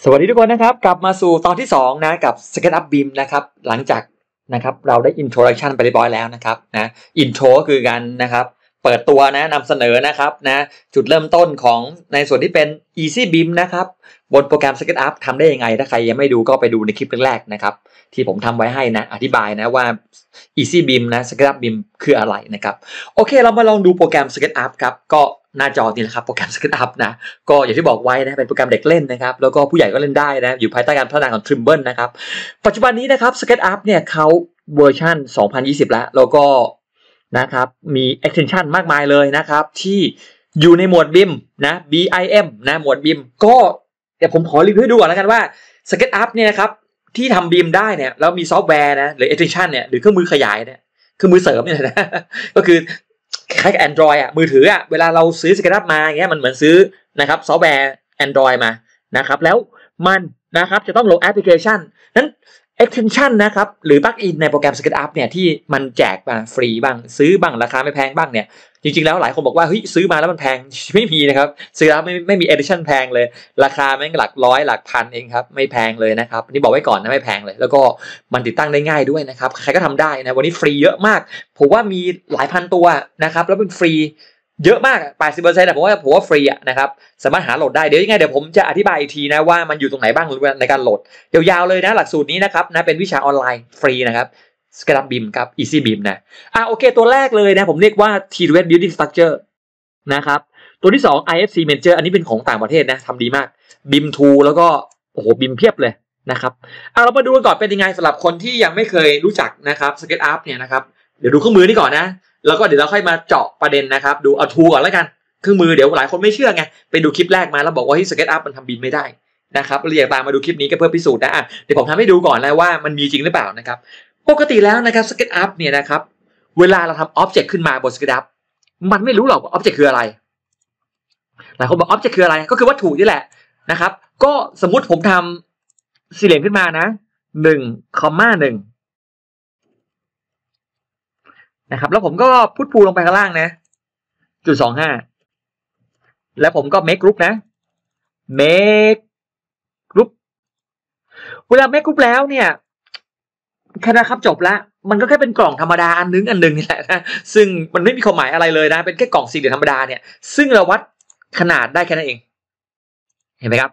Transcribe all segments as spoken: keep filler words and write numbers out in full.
สวัสดีทุกคนนะครับกลับมาสู่ตอนที่สองนะกับ SketchUp บี ไอ เอ็ม นะครับหลังจากนะครับเราได้ Introduction ไปเรียบร้อยแล้วนะครับนะ Intro ก็คือการนะครับเปิดตัวนะนำเสนอนะครับนะจุดเริ่มต้นของในส่วนที่เป็น Easy บี ไอ เอ็ม นะครับบนโปรแกรม SketchUp ทำได้ยังไงถ้าใครยังไม่ดูก็ไปดูในคลิปแรกๆนะครับที่ผมทำไว้ให้นะอธิบายนะว่า Easy บี ไอ เอ็ม นะ SketchUp บี ไอ เอ็ม คืออะไรนะครับโอเคเรามาลองดูโปรแกรม SketchUp ครับก็หน้าจอนี่แหละครับโปรแกรม SketchUp นะก็อย่างที่บอกไว้นะเป็นโปรแกรมเด็กเล่นนะครับแล้วก็ผู้ใหญ่ก็เล่นได้นะอยู่ภายใต้การพัฒนาของ Trimble นะครับปัจจุบันนี้นะครับ SketchUp เนี่ยเขาเวอร์ชันสองพันยี่สิบแล้วแล้วก็นะครับมี extension มากมายเลยนะครับที่อยู่ในหมวด บี ไอ เอ็ม นะ บี ไอ เอ็ม นะหมวด บี ไอ เอ็ม ก็เดี๋ยวผมขอรีวิวให้ดูก่อนแล้วกันว่า SketchUp เนี่ยนะครับที่ทำ บี ไอ เอ็ม ได้เนี่ยแล้วมีซอฟต์แวร์นะหรือ extension เนี่ยหรือเครื่องมือขยายเนี่ยเครื่องมือเสริมเนี่ยนะก็คือคล้ายกับ Android อ่ะมือถืออ่ะเวลาเราซื้อ SketchUp มาอย่างเงี้ยมันเหมือนซื้อนะครับซอฟต์แวร์ Android มานะครับแล้วมันนะครับจะต้องลงแอปพลิเคชันนั้น extension นะครับหรือ plugin ในโปรแกรม SketchUp เนี่ยที่มันแจกมาฟรีบ้างซื้อบ้างราคาไม่แพงบ้างเนี่ยจริงๆแล้วหลายคนบอกว่าเฮ้ยซื้อมาแล้วมันแพงไม่มีนะครับซื้อแล้วไม่ไม่มี edition แพงเลยราคาแม่งหลักร้อยหลักพันเองครับไม่แพงเลยนะครับนี่บอกไว้ก่อนนะไม่แพงเลยแล้วก็มันติดตั้งได้ง่ายด้วยนะครับใครก็ทำได้นะวันนี้ฟรีเยอะมากผมว่ามีหลายพันตัวนะครับแล้วเป็นฟรีเยอะมาก แปดสิบเปอร์เซ็นต์ นะผมว่าผมว่าฟรีอ่ะนะครับสามารถหาโหลดได้เดี๋ยวยังไงเดี๋ยวผมจะอธิบายอีกทีนะว่ามันอยู่ตรงไหนบ้างในการโหลดยาวๆเลยนะหลักสูตรนี้นะครับนะเป็นวิชาออนไลน์ฟรีนะครับ SketchUp บี ไอ เอ็ม ครับ Easy บี ไอ เอ็ม นะอ่ะโอเคตัวแรกเลยนะผมเรียกว่า T-Red Building Structure นะครับตัวที่สอง ไอ เอฟ ซี Manager อันนี้เป็นของต่างประเทศนะทำดีมาก บี ไอ เอ็ม ทู แล้วก็โอ้โห บี ไอ เอ็ม เพียบเลยนะครับอ่ะเรามาดูกันก่อนเป็นยังไงสำหรับคนที่ยังไม่เคยรู้จักนะครับ SketchUp เนี่ยนะครับเดี๋ยวดูเครื่องมือนี่ก่อนนะแล้วก็เดี๋ยวเราค่อยมาเจาะประเด็นนะครับดูเอาทูก่อนแล้วกันเครื่องมือเดี๋ยวหลายคนไม่เชื่อไงไปดูคลิปแรกมาแล้วบอกว่าที่ SketchUp มันทำบีมไม่ได้นะครับเราอยากตามมาดูคลิปนี้ก็เพื่อพิสูจน์นะอ่ะเดี๋ยวผมทำให้ดูก่อนแล้วว่ามันมีจริงหรือเปล่านะครับปกติแล้วนะครับ SketchUp เนี่ยนะครับเวลาเราทำ Object ขึ้นมาบน SketchUp มันไม่รู้หรอกว่า Object คืออะไรหลายคนบอก Object คืออะไรก็คือวัตถุนี่แหละนะครับก็สมมุติผมทำสี่เหลี่ยมขึ้นมานะหนึ่ง คอมมา หนึ่งนะครับแล้วผมก็พุทพูลงไปข้างล่างนะจุดสองห้าแล้วผมก็ make group นะ make group เวลา make group แล้วเนี่ยแค่นะครับจบแล้วมันก็แค่เป็นกล่องธรรมดาอันนึงอันนึงนี่แหละนะซึ่งมันไม่มีความหมายอะไรเลยนะเป็นแค่กล่องสี่เหลี่ยมธรรมดาเนี่ยซึ่งเราวัดขนาดได้แค่นั้นเองเห็นไหมครับ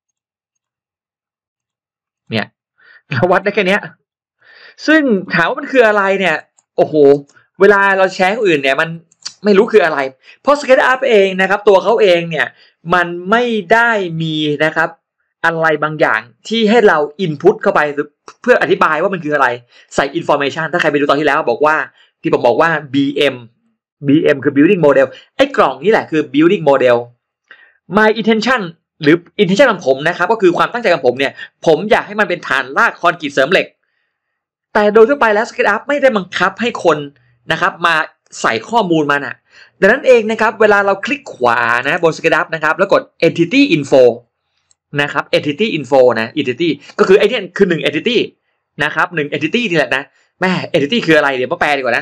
เนี่ยเราวัดได้แค่นี้ซึ่งถามว่ามันคืออะไรเนี่ยโอ้โหเวลาเราแชร์คนอื่นเนี่ยมันไม่รู้คืออะไรเพราะ SketchUp เองนะครับตัวเขาเองเนี่ยมันไม่ได้มีนะครับอะไรบางอย่างที่ให้เรา input เข้าไปเพื่ออธิบายว่ามันคืออะไรใส่ information ถ้าใครไปดูตอนที่แล้วบอกว่าที่ผมบอกว่า บี เอ็ม บี เอ็ม คือ building model ไอ้กล่องนี่แหละคือ building model my intention หรือ intention ของผมนะครับก็คือความตั้งใจของผมเนี่ยผมอยากให้มันเป็นฐานรากคอนกรีตเสริมเหล็กแต่โดยทั่วไปแล้ว SketchUp ไม่ได้บังคับให้คนนะครับมาใส่ข้อมูลมาน่ะดังนั้นเองนะครับเวลาเราคลิกขวานะบน SketchUp นะครับแล้วกด entity info นะครับ entity info นะ entity ก็คือไอ้นี่คือหนึ่ง entity นะครับหนึ่ง entity นี่แหละนะแม่ entity คืออะไรเดี๋ยวมาแปลดีกว่านะ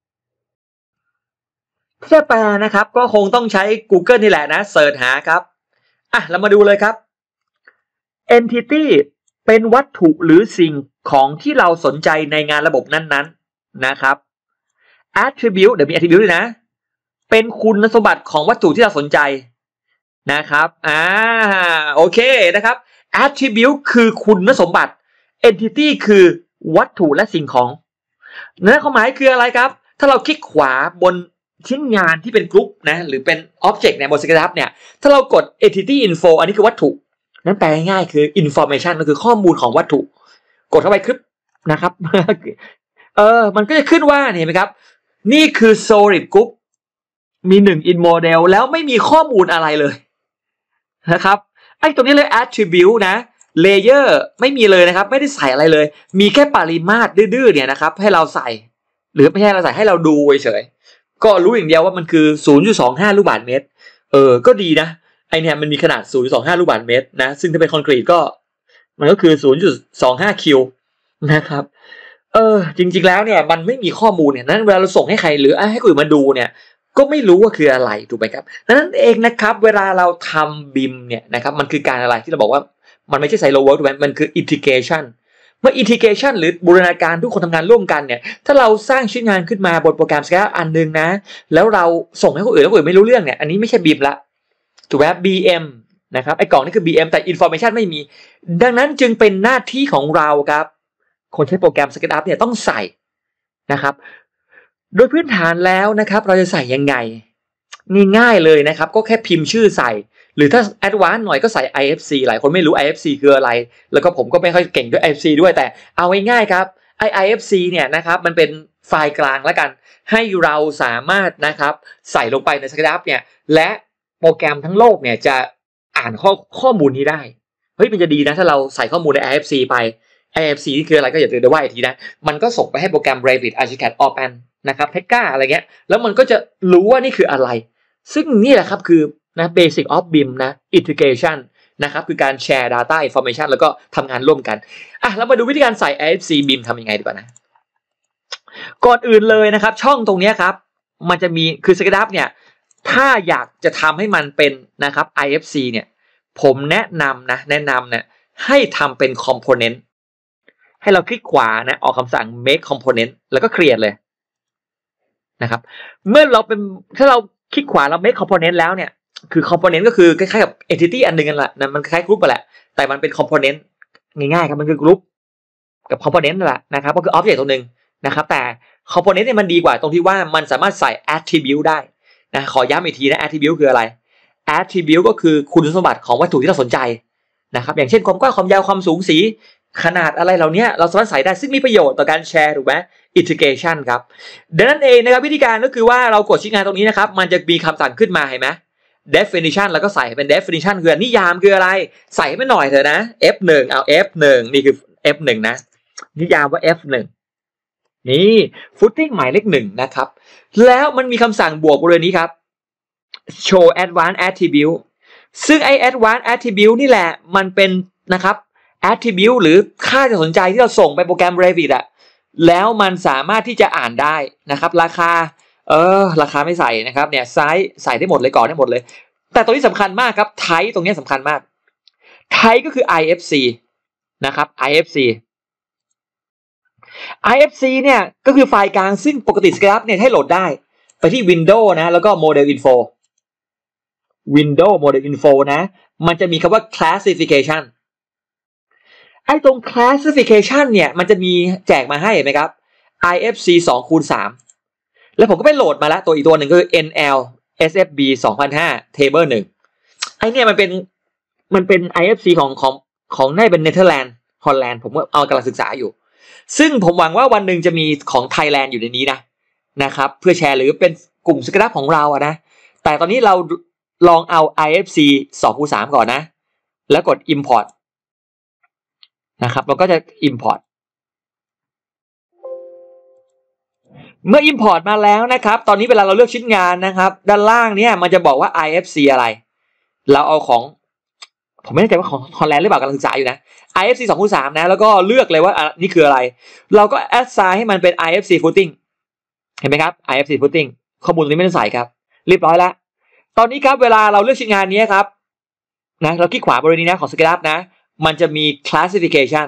ถ้าจะแปลนะครับก็คงต้องใช้ Google นี่แหละนะเสิร์ชหาครับอ่ะเรามาดูเลยครับ entity เป็นวัตถุหรือสิ่งของที่เราสนใจในงานระบบนั้นๆนะครับ attribute เดี๋ยวมี attribute ด้วยนะเป็นคุณสมบัติของวัตถุที่เราสนใจนะครับอ่าโอเคนะครับ attribute คือคุณสมบัติ entity คือวัตถุและสิ่งของนั่นความหมายคืออะไรครับถ้าเราคลิกขวาบนชิ้นงานที่เป็นกรุ๊ปนะหรือเป็น object ในบน SketchUp เนี่ยถ้าเรากด entity info อันนี้คือวัตถุนั้นแปลง่ายๆคือ information ก็คือข้อมูลของวัตถุกดเข้าไปคลิปนะครับเออมันก็จะขึ้นว่าเห็นไหมครับนี่คือ solid group มีหนึ่ง in model แล้วไม่มีข้อมูลอะไรเลยนะครับไอ้ตรงนี้เลย attribute นะ layer ไม่มีเลยนะครับไม่ได้ใส่อะไรเลยมีแค่ปริมาตรดื้อๆเนี่ยนะครับให้เราใส่หรือไม่ใช่เราใส่ให้เราดูเฉยๆก็รู้อย่างเดียวว่ามันคือ ศูนย์จุดสองห้า ลูกบาศก์เมตรเออก็ดีนะไอเนี่ยมันมีขนาด ศูนย์จุดสองห้า ลูกบาศก์เมตรนะซึ่งถ้าเป็นคอนกรีตก็มันก็คือ ศูนย์จุดสองห้า คิวนะครับเออจริงๆแล้วเนี่ยมันไม่มีข้อมูลเนี่ยนั้นเวลาเราส่งให้ใครหรือให้คนอื่นมาดูเนี่ยก็ไม่รู้ว่าคืออะไรถูกไหมครับดังนั้นเองนะครับเวลาเราทำบีมเนี่ยนะครับมันคือการอะไรที่เราบอกว่ามันไม่ใช่ silo work ถูกไหมมันคือ integration เมื่อ integration หรือบูรณาการทุกคนทำงานร่วมกันเนี่ยถ้าเราสร้างชิ้นงานขึ้นมาบนโปรแกรม SketchUp อันนึงนะแล้วเราส่งให้คนอื่นแล้วคนอื่นไม่รู้เรื่องเนี่ยอันนี้ไม่ใช่ บี ไอ เอ็ม ละถูกไหม บี เอ็ม นะครับไอ้กล่องนี่คือ บี เอ็ม แต่ information ไม่มีดังนั้นจึงเป็นหน้าที่ของเราครับคนใช้โปรแกรม SketchUp เนี่ยต้องใส่นะครับโดยพื้นฐานแล้วนะครับเราจะใส่ยังไงง่ายๆเลยนะครับก็แค่พิมพ์ชื่อใส่หรือถ้า advanced หน่อยก็ใส่ ไอ เอฟ ซี หลายคนไม่รู้ ไอ เอฟ ซี คืออะไรแล้วก็ผมก็ไม่ค่อยเก่งด้วย ไอ เอฟ ซี ด้วยแต่เอาง่ายๆครับไอ ไอ เอฟ ซี เนี่ยนะครับมันเป็นไฟล์กลางแล้วกันให้เราสามารถนะครับใส่ลงไปใน SketchUp เนี่ยและโปรแกรมทั้งโลกเนี่ยจะอ่านข้อข้อมูลนี้ได้เฮ้ยมันจะดีนะถ้าเราใส่ข้อมูลใน ไอ เอฟ ซี ไป ไอ เอฟ ซี นี่คืออะไรก็อย่าลืมด้วยว่าอีกทีนะมันก็ส่งไปให้โปรแกรม Revit ArchiCAD Orpan นะครับ Tekka อะไรเงี้ยแล้วมันก็จะรู้ว่านี่คืออะไรซึ่งนี่แหละครับคือนะ Basic of บี ไอ เอ็ม นะ Integration นะครับคือการแชร์ Data Information แล้วก็ทำงานร่วมกันอ่ะแล้วมาดูวิธีการใส่ ไอ เอฟ ซี บี ไอ เอ็ม ทำยังไงดีกว่านะก่อนอื่นเลยนะครับช่องตรงนี้ครับมันจะมีคือ SketchUp เนี่ยถ้าอยากจะทำให้มันเป็นนะครับ ไอ เอฟ ซี เนี่ยผมแนะนำนะแนะนำเนี่ยให้ทำเป็น Component ให้เราคลิกขวานะออกคำสั่ง make component แล้วก็ create เลยนะครับเมื่อเราเป็นถ้าเราคลิกขวาเรา make component แล้วเนี่ยคือ component ก็คือคล้ายๆกับ entity อันนึงกันแหละนะมันคล้ายๆ group ไปแหละแต่มันเป็น component ง่ายๆครับมันคือ group กับ component นั่นแหละนะครับก็คือ object ตัวหนึ่งนะครับแต่ component เนี่ยมันดีกว่าตรงที่ว่ามันสามารถใส่ attribute ได้นะขอย้ำอีกทีนะ attribute คืออะไร attribute ก็คือคุณสมบัติของวัตถุที่เราสนใจนะครับอย่างเช่นความกว้างความยาวความสูงสีขนาดอะไรเหล่านี้เราสามารถใส่ได้ซึ่งมีประโยชน์ต่อการแชร์ถูกไหม integration ครับดังนั้นเองนะครับวิธีการก็คือว่าเรากดชิ้นงานตรงนี้นะครับมันจะมีคำสั่งขึ้นมาเห็นไหม definition แล้วก็ใส่เป็น definition คือนิยามคืออะไรใส่ไม่หน่อยเถอะนะ เอฟ หนึ่ง เอา เอฟ หนึ่ง นี่คือ เอฟ หนึ่ง นะนิยามว่า เอฟ หนึ่ง นี่ footing หมายเลขหนึ่งนะครับแล้วมันมีคำสั่งบวกบริเวณนี้ครับ show advanced attribute ซึ่งไอ้ advanced attribute นี่แหละมันเป็นนะครับ attribute หรือค่าที่สนใจที่เราส่งไปโปรแกรม Revit อะแล้วมันสามารถที่จะอ่านได้นะครับราคาเออราคาไม่ใส่นะครับเนี่ยไซส์ใส่ได้หมดเลยก่อนได้หมดเลยแต่ตัวนี้สำคัญมากครับ type ตรงนี้สำคัญมาก type ก็คือ ไอ เอฟ ซี นะครับ ไอ เอฟ ซี ไอ เอฟ ซี เนี่ยก็คือไฟล์กลางซึ่งปกติ SketchUp เนี่ยให้โหลดได้ไปที่ Windows นะแล้วก็ Model Info Windows Model Info นะมันจะมีคำว่า Classification ไอ้ตรง Classification เนี่ยมันจะมีแจกมาให้เห็นไหมครับ ไอ เอฟ ซี สองคูณสาม แล้วผมก็ไปโหลดมาแล้วตัวอีกตัวหนึ่งก็คือ เอ็น แอล เอส เอฟ บี สองพันห้า Table หนึ่งไอ้เนี่ยมันเป็นมันเป็น ไอ เอฟ ซี ของของของน่าจะเป็นเนเธอร์แลนด์ฮอลแลนด์ผมก็เอากำลังศึกษาอยู่ซึ่งผมหวังว่าวันหนึ่งจะมีของไทยแลนด์อยู่ในนี้นะนะครับเพื่อแชร์หรือเป็นกลุ่ม SketchUp ของเราอะนะแต่ตอนนี้เราลองเอา ไอ เอฟ ซี สองคูณสาม ก่อนนะแล้วกด import นะครับเราก็จะ import เมื่อ import มาแล้วนะครับตอนนี้เวลาเราเลือกชิ้นงานนะครับด้านล่างเนี่ยมันจะบอกว่า ไอ เอฟ ซี อะไรเราเอาของผมไม่แน่ใจว่าของฮอลแลนด์หรือเปล่ากำลังศึกษาอยู่นะ ไอ เอฟ ซี สองคูณสาม นะแล้วก็เลือกเลยว่านี่คืออะไรเราก็ assign ให้มันเป็น ไอ เอฟ ซี footing เห็นไหมครับ ไอ เอฟ ซี footing ข้อมูลตรงนี้ไม่ต้องใส่ครับเรียบร้อยแล้วตอนนี้ครับเวลาเราเลือกชิ้นงานนี้ครับนะเราคลิกขวาบริเวณนี้นะของ SketchUp นะมันจะมี classification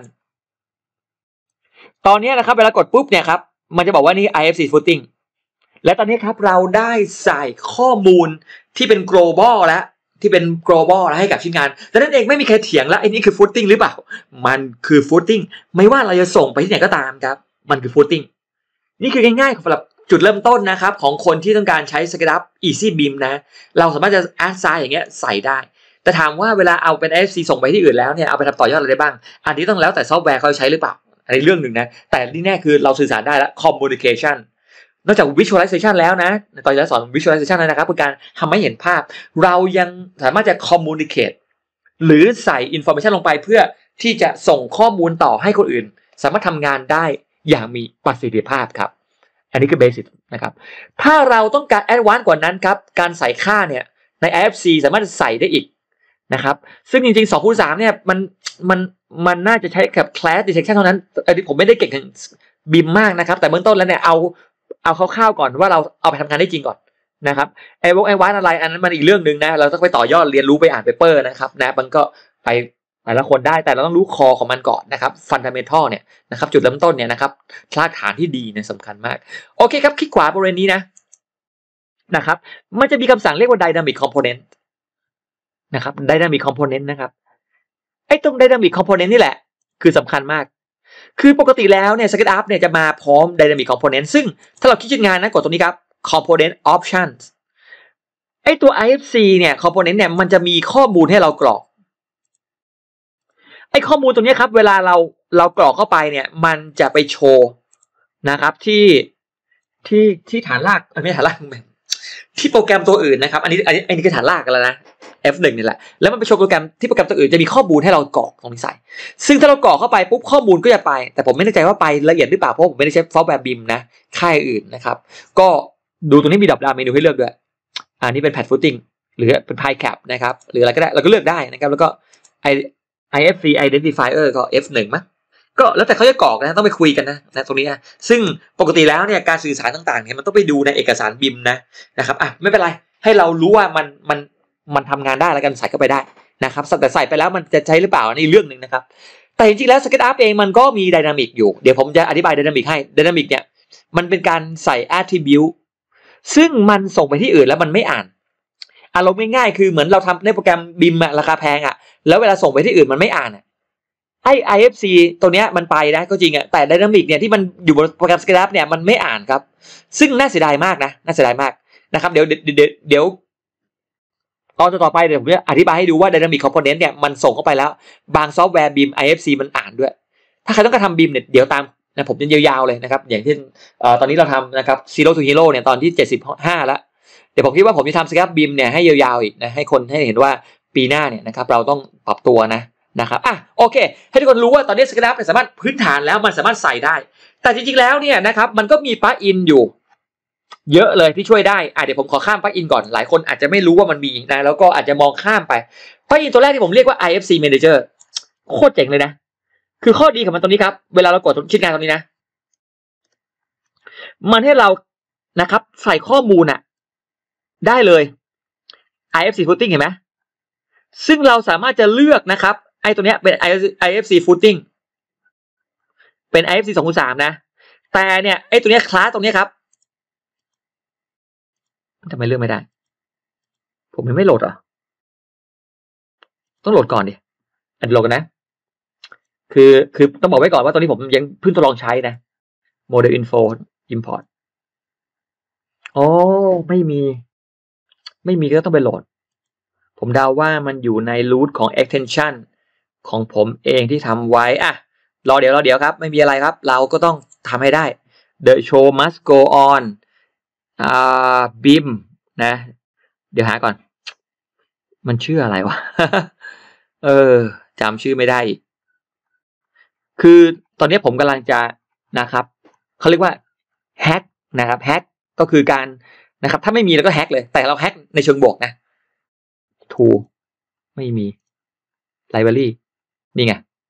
ตอนนี้นะครับเวลากดปุ๊บเนี่ยครับมันจะบอกว่านี่ ไอ เอฟ ซี footing และตอนนี้ครับเราได้ใส่ข้อมูลที่เป็น global แล้วที่เป็น global แล้วให้กับชิ้นงานดังนั้นเองไม่มีใครเถียงแล้วไอ้นี่คือ footing หรือเปล่ามันคือ footing ไม่ว่าเราจะส่งไปที่ไหนก็ตามครับมันคือ footing นี่คือง่ายๆสำหรับจุดเริ่มต้นนะครับของคนที่ต้องการใช้ SketchUp Easy บี ไอ เอ็ม นะเราสามารถจะ assign อย่างเงี้ยใส่ได้แต่ถามว่าเวลาเอาเป็น ไอ เอฟ ซี ส่งไปที่อื่นแล้วเนี่ยเอาไปทำต่อยอดอะไรได้บ้างอันนี้ต้องแล้วแต่ซอฟต์แวร์เขาใช้หรือเปล่าอันนี้เรื่องหนึ่งนะแต่ที่แน่คือเราสื่อสารได้แล้ว communication นอกจาก visualization แล้วนะตอนนี้สอน visualization แล้วนะครับคือการทำให้เห็นภาพเรายังสามารถจะ communicate หรือใส่ information ลงไปเพื่อที่จะส่งข้อมูลต่อให้คนอื่นสามารถทำงานได้อย่างมีประสิทธิภาพครับอันนี้คือเบสิกนะครับถ้าเราต้องการแอดวานซ์กว่านั้นครับการใส่ค่าเนี่ยใน ไอ เอฟ ซี สามารถใส่ได้อีกนะครับซึ่งจริงๆ สองคูณสาม เนี่ยมันมันมันน่าจะใช้กับ class detection เท่านั้นอันนี้ผมไม่ได้เก่งถึงบีมมากนะครับแต่เบื้องต้นแล้วเนี่ยเอาเอาคร่าวๆก่อนว่าเราเอาไปทำงานได้จริงก่อนนะครับไอ้วงไอ้วานอะไรอันนั้นมันอีกเรื่องนึงนะเราต้องไปต่อยอดเรียนรู้ไปอ่านเปเปอร์นะครับนะมันก็ไปแต่ละคนได้แต่เราต้องรู้คอของมันก่อนนะครับฟันดัมเมนทัลเนี่ยนะครับจุดเริ่มต้นเนี่ยนะครับรากฐานที่ดีเนี่ยสำคัญมากโอเคครับคลิกขวาบริเวณนี้นะนะครับมันจะมีคำสั่งเรียกว่า dynamic component นะครับ dynamic component นะครับไอ้ตรง dynamic component นี่แหละคือสำคัญมากคือปกติแล้วเนี่ย SketchUp เนี่ยจะมาพร้อม dynamic component ซึ่งถ้าเราคิดงานนะกดตรงนี้ครับ component options ไอ้ตัว ไอ เอฟ ซี เนี่ย component เนี่ยมันจะมีข้อมูลให้เรากรอกไอ้ข้อมูลตรงนี้ครับเวลาเราเรากรอกเข้าไปเนี่ยมันจะไปโชว์นะครับที่ที่ที่ฐานรากไม่ฐานรากที่โปรแกรมตัวอื่นนะครับอันนี้อันนี้อันนี้คือฐานรากกันแล้วนะ เอฟ หนึ่ง นี่แหละแล้วมันไปโชว์โปรแกรมที่โปรแกรมตัวอื่นจะมีข้อมูลให้เรากรอกตรงนี้ใส่ซึ่งถ้าเรากรอกเข้าไปปุ๊บข้อมูลก็จะไปแต่ผมไม่แน่ใจว่าไปละเอียดหรือเปล่าเพราะผมไม่ได้ใช้ซอฟต์แวร์บิมนะค่ายอื่นนะครับก็ดูตรงนี้มีดรอปดาวน์เมนูให้เลือกด้วยอันนี้เป็นแพดฟุตติ้งหรือเป็น pie cap นะครับหรืออะไรก็ได้เราก็เลือกได้นะครับแล้วก็ ไอ เอฟ ซี identifier ก็ เอฟ หนึ่ง มั้ยก็แล้วแต่เขาจะกรอกนะต้องไปคุยกันนะนะตรงนี้นะซึ่งปกติแล้วเนี่ยการสื่อสารต่างๆเนี่ยมันต้องไปดูในเอกสารบิมนะนะครับอ่ะไม่เป็นไรให้เรารู้ว่ามันมันมันทำงานได้แล้วกันใส่เข้าไปได้นะครับแต่ใส่ไปแล้วมันจะใช้หรือเปล่านี่เรื่องนึงนะครับแต่จริงๆแล้ว SketchUp เองมันก็มี Dynamic อยู่เดี๋ยวผมจะอธิบาย Dynamic ให้ Dynamic เนี่ยมันเป็นการใส่ attribute ซึ่งมันส่งไปที่อื่นแล้วมันไม่อ่านอารมณ์ง่ายๆคือเหมือนเราทำในโปรแกรมบิมอะราคาแพงอะแล้วเวลาส่งไปที่อื่นมันไม่อ่านอะไอ้ ไอ เอฟ ซี ตัวเนี้ยมันไปนะก็จริงอะแต่ Dynamic เนี่ยที่มันอยู่บนโปรแกรม SketchUp เนี่ยมันไม่อ่านครับซึ่งน่าเสียดายมากนะน่าเสียดายมากนะครับเดี๋ยวเดี๋ยวเดี๋ยวตอนต่อไปเดี๋ยวผมจะอธิบายให้ดูว่า Dynamic Component เนี่ยมันส่งเข้าไปแล้วบางซอฟต์แวร์ บี ไอ เอฟ ซี มันอ่านด้วยถ้าใครต้องการทำ บี เนี่ยเดี๋ยวตามนะผมจะยาวๆเลยนะครับอย่างที่ตอนนี้เราทำนะครับ Zero to Hero เนี่ยตอนที่เจ็ดสิบห้าแล้วเดี๋ยวผมคิดว่าผมจะทำ SketchUp บี เนี่ยให้ยาวๆอีกนะให้คนให้เห็นว่าปีหน้าเนี่ยนะครับเราต้องปรับตัวนะนะครับอ่ะโอเคให้ทุกคนรู้ว่าตอนนี้ SketchUp เนี่ยสามารถพื้นฐานแล้วมันสามารถใส่ได้แต่จริงๆแล้วเนี่ยนะครับมันก็มีปลั๊กอินอยู่เยอะเลยที่ช่วยได้อ่ะเดี๋ยวผมขอข้ามปลั๊กอินก่อนหลายคนอาจจะไม่รู้ว่ามันมีนะแล้วก็อาจจะมองข้ามไปปลั๊กอินตัวแรกที่ผมเรียกว่า ไอ เอฟ ซี Manager โคตรเจ๋งเลยนะคือข้อดีของมันตรงนี้ครับเวลาเรากดชิ้นงานตรงนี้นะมันให้เรานะครับใส่ข้อมูลอ่ะได้เลย ไอ เอฟ ซี Footing เห็นไหมซึ่งเราสามารถจะเลือกนะครับไอ้ตัวเนี้ยเป็น ไอ เอฟ ซี Footing เป็น ไอ เอฟ ซี สองคูณสามนะแต่เนี่ยไอ้ตัวเนี้ยคลาสตรงนี้ครับทำไมเลือกไม่ได้ผมยังไม่โหลดเหรอต้องโหลดก่อนดิอันโหลดกันนะคือคือต้องบอกไว้ก่อนว่าตอนนี้ผมยังเพิ่งทดลองใช้นะ Model Info Import โอ้ไม่มีไม่มีก็ต้องไปโหลดผมเดาว่ามันอยู่ใน root ของ extension ของผมเองที่ทำไว้อ่ะรอเดี๋ยวรอเดี๋ยวครับไม่มีอะไรครับเราก็ต้องทำให้ได้ The show must go on อ่า beam นะเดี๋ยวหาก่อนมันชื่ออะไรวะ เออจำชื่อไม่ได้คือตอนนี้ผมกำลังจะนะครับเขาเรียกว่าแฮกนะครับแฮกก็คือการนะครับถ้าไม่มีเราก็แฮกเลยแต่เราแฮกในเชิงบวกนะ tool ไม่มี library นี่ไง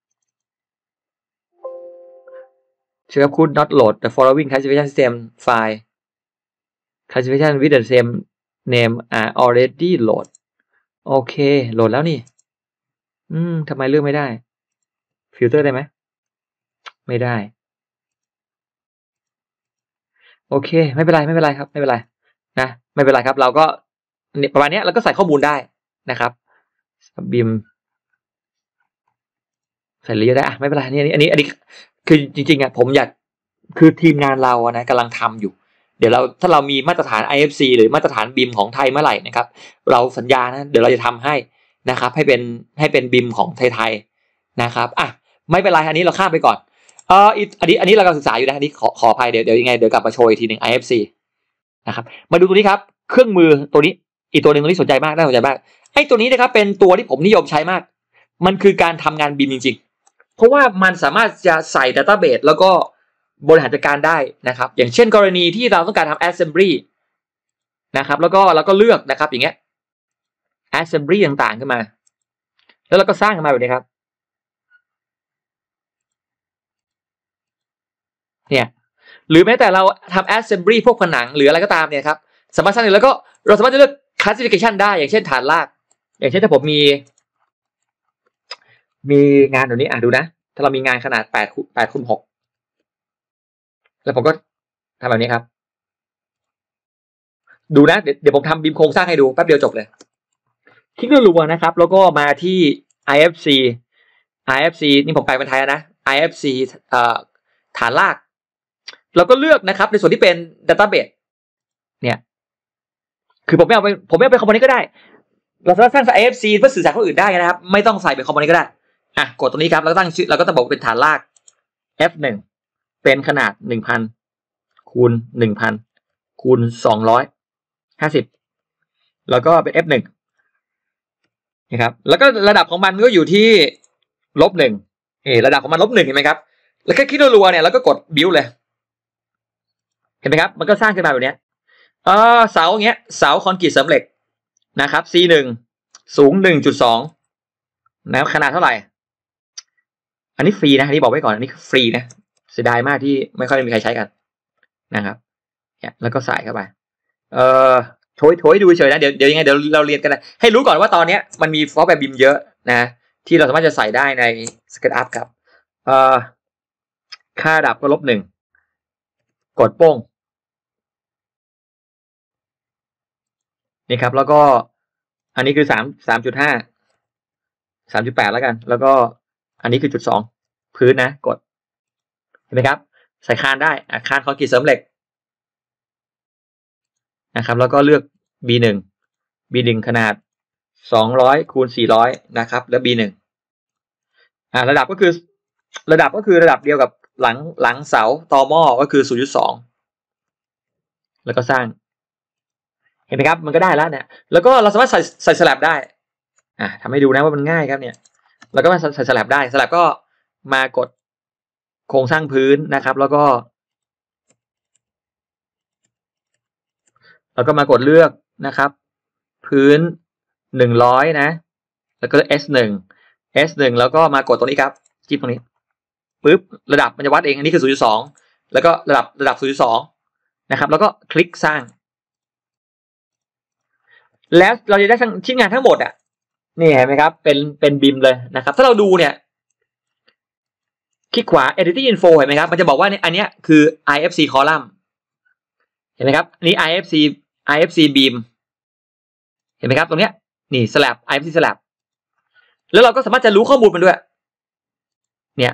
SketchUp could not load the following classification system file classification with the same name are already load โอเคโหลดแล้วนี่อืมทำไมเลือกไม่ได้ฟิลเตอร์ได้ไหมไม่ได้โอเคไม่เป็นไรไม่เป็นไรครับไม่เป็นไรนะไม่เป็นไรครับเราก็ประมาณนี้เราก็ใส่ข้อมูลได้นะครับบิมใส่เรียได้อะไม่เป็นไรนี่อันนี้อันนี้คือจริงๆอ่ะผมอยากคือทีมงานเราอะนะกำลังทำอยู่เดี๋ยวเราถ้าเรามีมาตรฐาน ไอ เอฟ ซี หรือมาตรฐานบิมของไทยเมื่อไหร่นะครับเราสัญญานะเดี๋ยวเราจะทำให้นะครับให้เป็นให้เป็นบิมของไทยๆนะครับอ่ะไม่เป็นไรอันนี้เราข้ามไปก่อนเอ่ออันนี้อันนี้เรากำลังศึกษาอยู่นะอันนี้ขอขออภัยเดี๋ยวเดี๋ยวยังไงเดี๋ยวกลับมาโชว์อีกทีหนึ่ง ไอ เอฟ ซี นะครับมาดูตัวนี้ครับเครื่องมือตัวนี้อีกตัวหนึ่งตัวนี้สนใจมากน่าสนใจมากไอ้ตัวนี้นะครับเป็นตัวที่ผมนิยมใช้มากมันคือการทำงานบิมจริงๆเพราะว่ามันสามารถจะใส่ดัตต้าเบสแล้วก็บริหารจัดการได้นะครับอย่างเช่นกรณีที่เราต้องการทำ assembly นะครับแล้วก็เราก็เลือกนะครับอย่างเงี้ย assembly ต่างๆขึ้นมาแล้วเราก็สร้างขึ้นมาแบบนี้ครับเนี่ยหรือแม้แต่เราทำ assembly พวกผนังหรืออะไรก็ตามเนี่ยครับสามารถสร้างแล้วก็เราสามารถจะเลือก classification ได้อย่างเช่นฐานรากอย่างเช่นถ้าผมมีมีงานเดี๋ยวนี้อ่ะดูนะถ้าเรามีงานขนาดแปดแปดคูณหกแล้วผมก็ทำแบบนี้ครับดูนะเดี๋ยวเดี๋ยวผมทำบีมโครงสร้างให้ดูแป๊บเดียวจบเลยคลิกรัวๆนะครับแล้วก็มาที่ ไอ เอฟ ซี ไอ เอฟ ซี นี่ผมแปลเป็นไทยนะ ไอ เอฟ ซี เอ่อฐานรากเราก็เลือกนะครับในส่วนที่เป็น database เนี่ยคือผมไม่เอาไปผมไม่เอาไปคอมโพเนนต์ก็ได้เราสามารถสร้าง ไอ เอฟ ซี เพื่อสื่อสารกับคนอื่นได้นะครับไม่ต้องใส่เป็นคอมโพเนนต์ก็ได้อ่ะกดตรงนี้ครับแล้วก็ตั้งชื่อเราก็ต้องบอกเป็นฐานราก เอฟ หนึ่ง เป็นขนาด หนึ่งพัน คูณ หนึ่งพัน คูณ สองร้อยห้าสิบแล้วก็เป็น เอฟ หนึ่ง นะครับแล้วก็ระดับของมันก็อยู่ที่ลบหนึ่งเออระดับของมันลบหนึ่งเห็นไหมครับแล้วแค่คลิกรัวๆเนี่ยแล้วก็กด build เลยเห็นไหมครับมันก็สร้างขึ้นมาแบบนี้เออเสาอย่างเงี้ยเสาคอนกรีตเสริมเหล็กนะครับ ซี หนึ่ง สูง หนึ่งจุดสอง นะขนาดเท่าไหร่อันนี้ฟรีนะอันนี้บอกไว้ก่อนอันนี้ฟรีนะเสียดายมากที่ไม่ค่อยมีใครใช้กันนะครับเนี่ยแล้วก็ใส่เข้าไปเออโชยโชยดูเฉยนะเดี๋ยวเดี๋ยวยังไงเดี๋ยวเราเรียนกันนะให้รู้ก่อนว่าตอนนี้มันมีซอฟต์แวร์บิมเยอะนะที่เราสามารถจะใส่ได้ใน SketchUp ครับเอ่อค่าดับก็ลบหนึ่งกดโป้งนี่ครับแล้วก็อันนี้คือสามสามจุดห้าสามจุดแปดแล้วกันแล้วก็อันนี้คือจุดสองพื้นนะกดเห็นไหมครับใส่คานได้อาคารคอนกรีตเสริมเหล็กนะครับแล้วก็เลือก บี หนึ่ง บี หนึ่ง ขนาดสองร้อยคูณสี่ร้อยนะครับแล้ว บี หนึ่ง อ่าระดับก็คือระดับก็คือระดับเดียวกับหลังหลังเสาตอหม้อก็คือ ศูนย์จุดสอง แล้วก็สร้างเห็นไหมครับมันก็ได้แล้วเนี่ยแล้วก็เราสามารถใส่ใส่สลับได้อ่าทำให้ดูนะว่ามันง่ายครับเนี่ยแล้วก็มาใส่สลับได้สลับก็มากดโครงสร้างพื้นนะครับแล้วก็แล้วก็มากดเลือกนะครับพื้นหนึ่งร้อยนะแล้วก็ เอส หนึ่ง เอส หนึ่ง แล้วก็มากดตรงนี้ครับจิ้มตรงนี้ปึ๊บระดับมันจะวัดเองอันนี้คือ ศูนย์จุดสอง แล้วก็ระดับระดับ ศูนย์จุดสอง นะครับแล้วก็คลิกสร้างแล้วเราจะได้ทั้งชิ้นงานทั้งหมดอ่ะนี่เห็นไหมครับเป็นเป็นบิมเลยนะครับถ้าเราดูเนี่ยคลิกขวา editing info เห็นไหมครับมันจะบอกว่าเนี่ยอันนี้คือ ไอ เอฟ ซี column เห็นไหมครับอันนี้ ไอ เอฟ ซี ไอ เอฟ ซี beam เห็นไหมครับตรงเนี้ยนี่ slab ไอ เอฟ ซี slab แล้วเราก็สามารถจะรู้ข้อมูลมันด้วยเนี่ย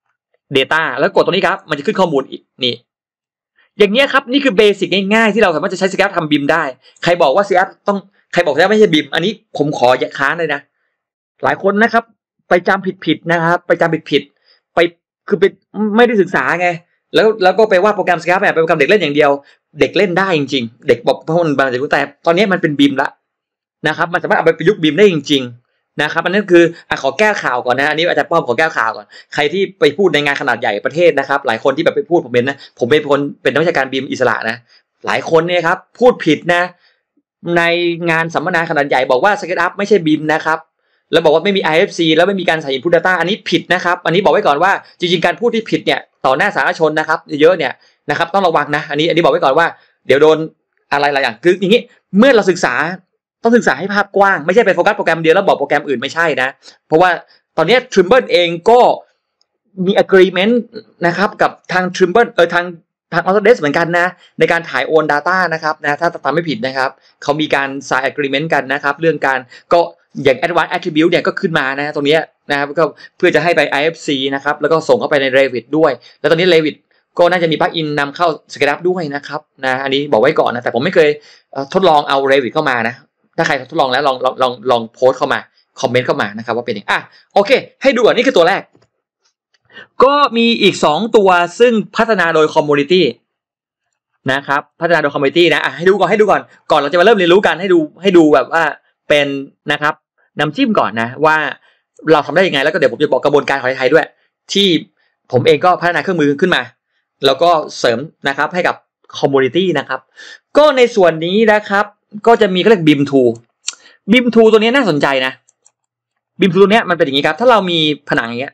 data แล้วกดตรงนี้ครับมันจะขึ้นข้อมูลอีกนี่อย่างเงี้ยครับนี่คือเบสิกง่ายๆที่เราสามารถจะใช้ SketchUp ทำบิมได้ใครบอกว่า SketchUp ต้องใครบอก SketchUp ไม่ใช่บิมอันนี้ผมขอแยกค้านเลยนะหลายคนนะครับไปจำผิดๆนะครับไปจำผิดๆไปคือไปไม่ได้ศึกษาไงแล้วแล้วก็ไปว่าโปรแกรม SketchUp เนี่ยเป็นโปรแกรมเด็กเล่นอย่างเดียวเด็กเล่นได้จริงๆเด็กบอกเพราะมันบางแต่แต่ตอนนี้มันเป็นบิมละนะครับมันสามารถเอาไปประยุกต์บิมได้จริงๆนะครับอันนั้นคืออ่ะขอแก้ข่าวก่อนนะอันนี้อาจารย์ป้อมขอแก้ข่าวก่อนใครที่ไปพูดในงานขนาดใหญ่ประเทศนะครับหลายคนที่แบบไปพูดผมเป็นนะผมเป็นคนเป็นนักวิชาการบิมอิสระนะหลายคนเนี่ยครับพูดผิดนะในงานสัมมนาขนาดใหญ่บอกว่า SketchUp ไม่ใช่บิมนะครับแล้วบอกว่าไม่มี ไอ เอฟ ซี แล้วไม่มีการใส่ input data อันนี้ผิดนะครับอันนี้บอกไว้ก่อนว่าจริงๆการพูดที่ผิดเนี่ยต่อหน้าสาธารณชนนะครับเยอะเนี่ยนะครับต้องระวังนะอันนี้อันนี้บอกไว้ก่อนว่าเดี๋ยวโดนอะไรหลายอย่างคืออย่างนี้เมื่อเราศึกษาต้องศึกษาให้ภาพกว้างไม่ใช่ไปโฟกัสโปรแกรมเดียวแล้วบอกโปรแกรมอื่นไม่ใช่นะเพราะว่าตอนนี้ Trimble เองก็มี agreement นะครับกับทาง Trimble เออทางทาง Autodesk เหมือนกันนะในการถ่ายโอน data นะครับนะถ้าทำไม่ผิดนะครับเขามีการ sign agreement กันนะครับเรื่องการก็อย่าง advanced attribute เนี่ยก็ขึ้นมานะตรงนี้นะครับก็เพื่อจะให้ไป ไอ เอฟ ซี นะครับแล้วก็ส่งเข้าไปใน Revit ด้วยแล้วตอนนี้ Revit ก็น่าจะมี plugin นำเข้า SketchUp ด้วยนะครับนะอันนี้บอกไว้ก่อนนะแต่ผมไม่เคยทดลองเอา Revit เข้ามานะถ้าใครทดลองแล้วลองลองลองลองโพสต์เข้ามาคอมเมนต์เข้ามานะครับว่าเป็นยังไงอ่ะโอเคให้ดูก่อนนี่คือตัวแรกก็มีอีกสองตัวซึ่งพัฒนาโดย Community นะครับพัฒนาโดย Community นะอ่ะให้ดูก่อนให้ดูก่อนก่อนเราจะมาเริ่มเรียนรู้กันให้ดูให้ดูแบบว่าเป็นนะครับน้ำจิ้มก่อนนะว่าเราทำได้ยังไงแล้วก็เดี๋ยวผมจะบอกกระบวนการของไทยด้วยที่ผมเองก็พัฒนาเครื่องมือขึ้นมาแล้วก็เสริมนะครับให้กับ Community นะครับก็ในส่วนนี้นะครับก็จะมีเขาเรียก บี ไอ เอ็ม ทู บี ไอ เอ็ม ทู ตัวนี้น่าสนใจนะ บี ไอ เอ็ม ทู ตัวนี้มันเป็นอย่างนี้ครับถ้าเรามีผนังอย่างเงี้ย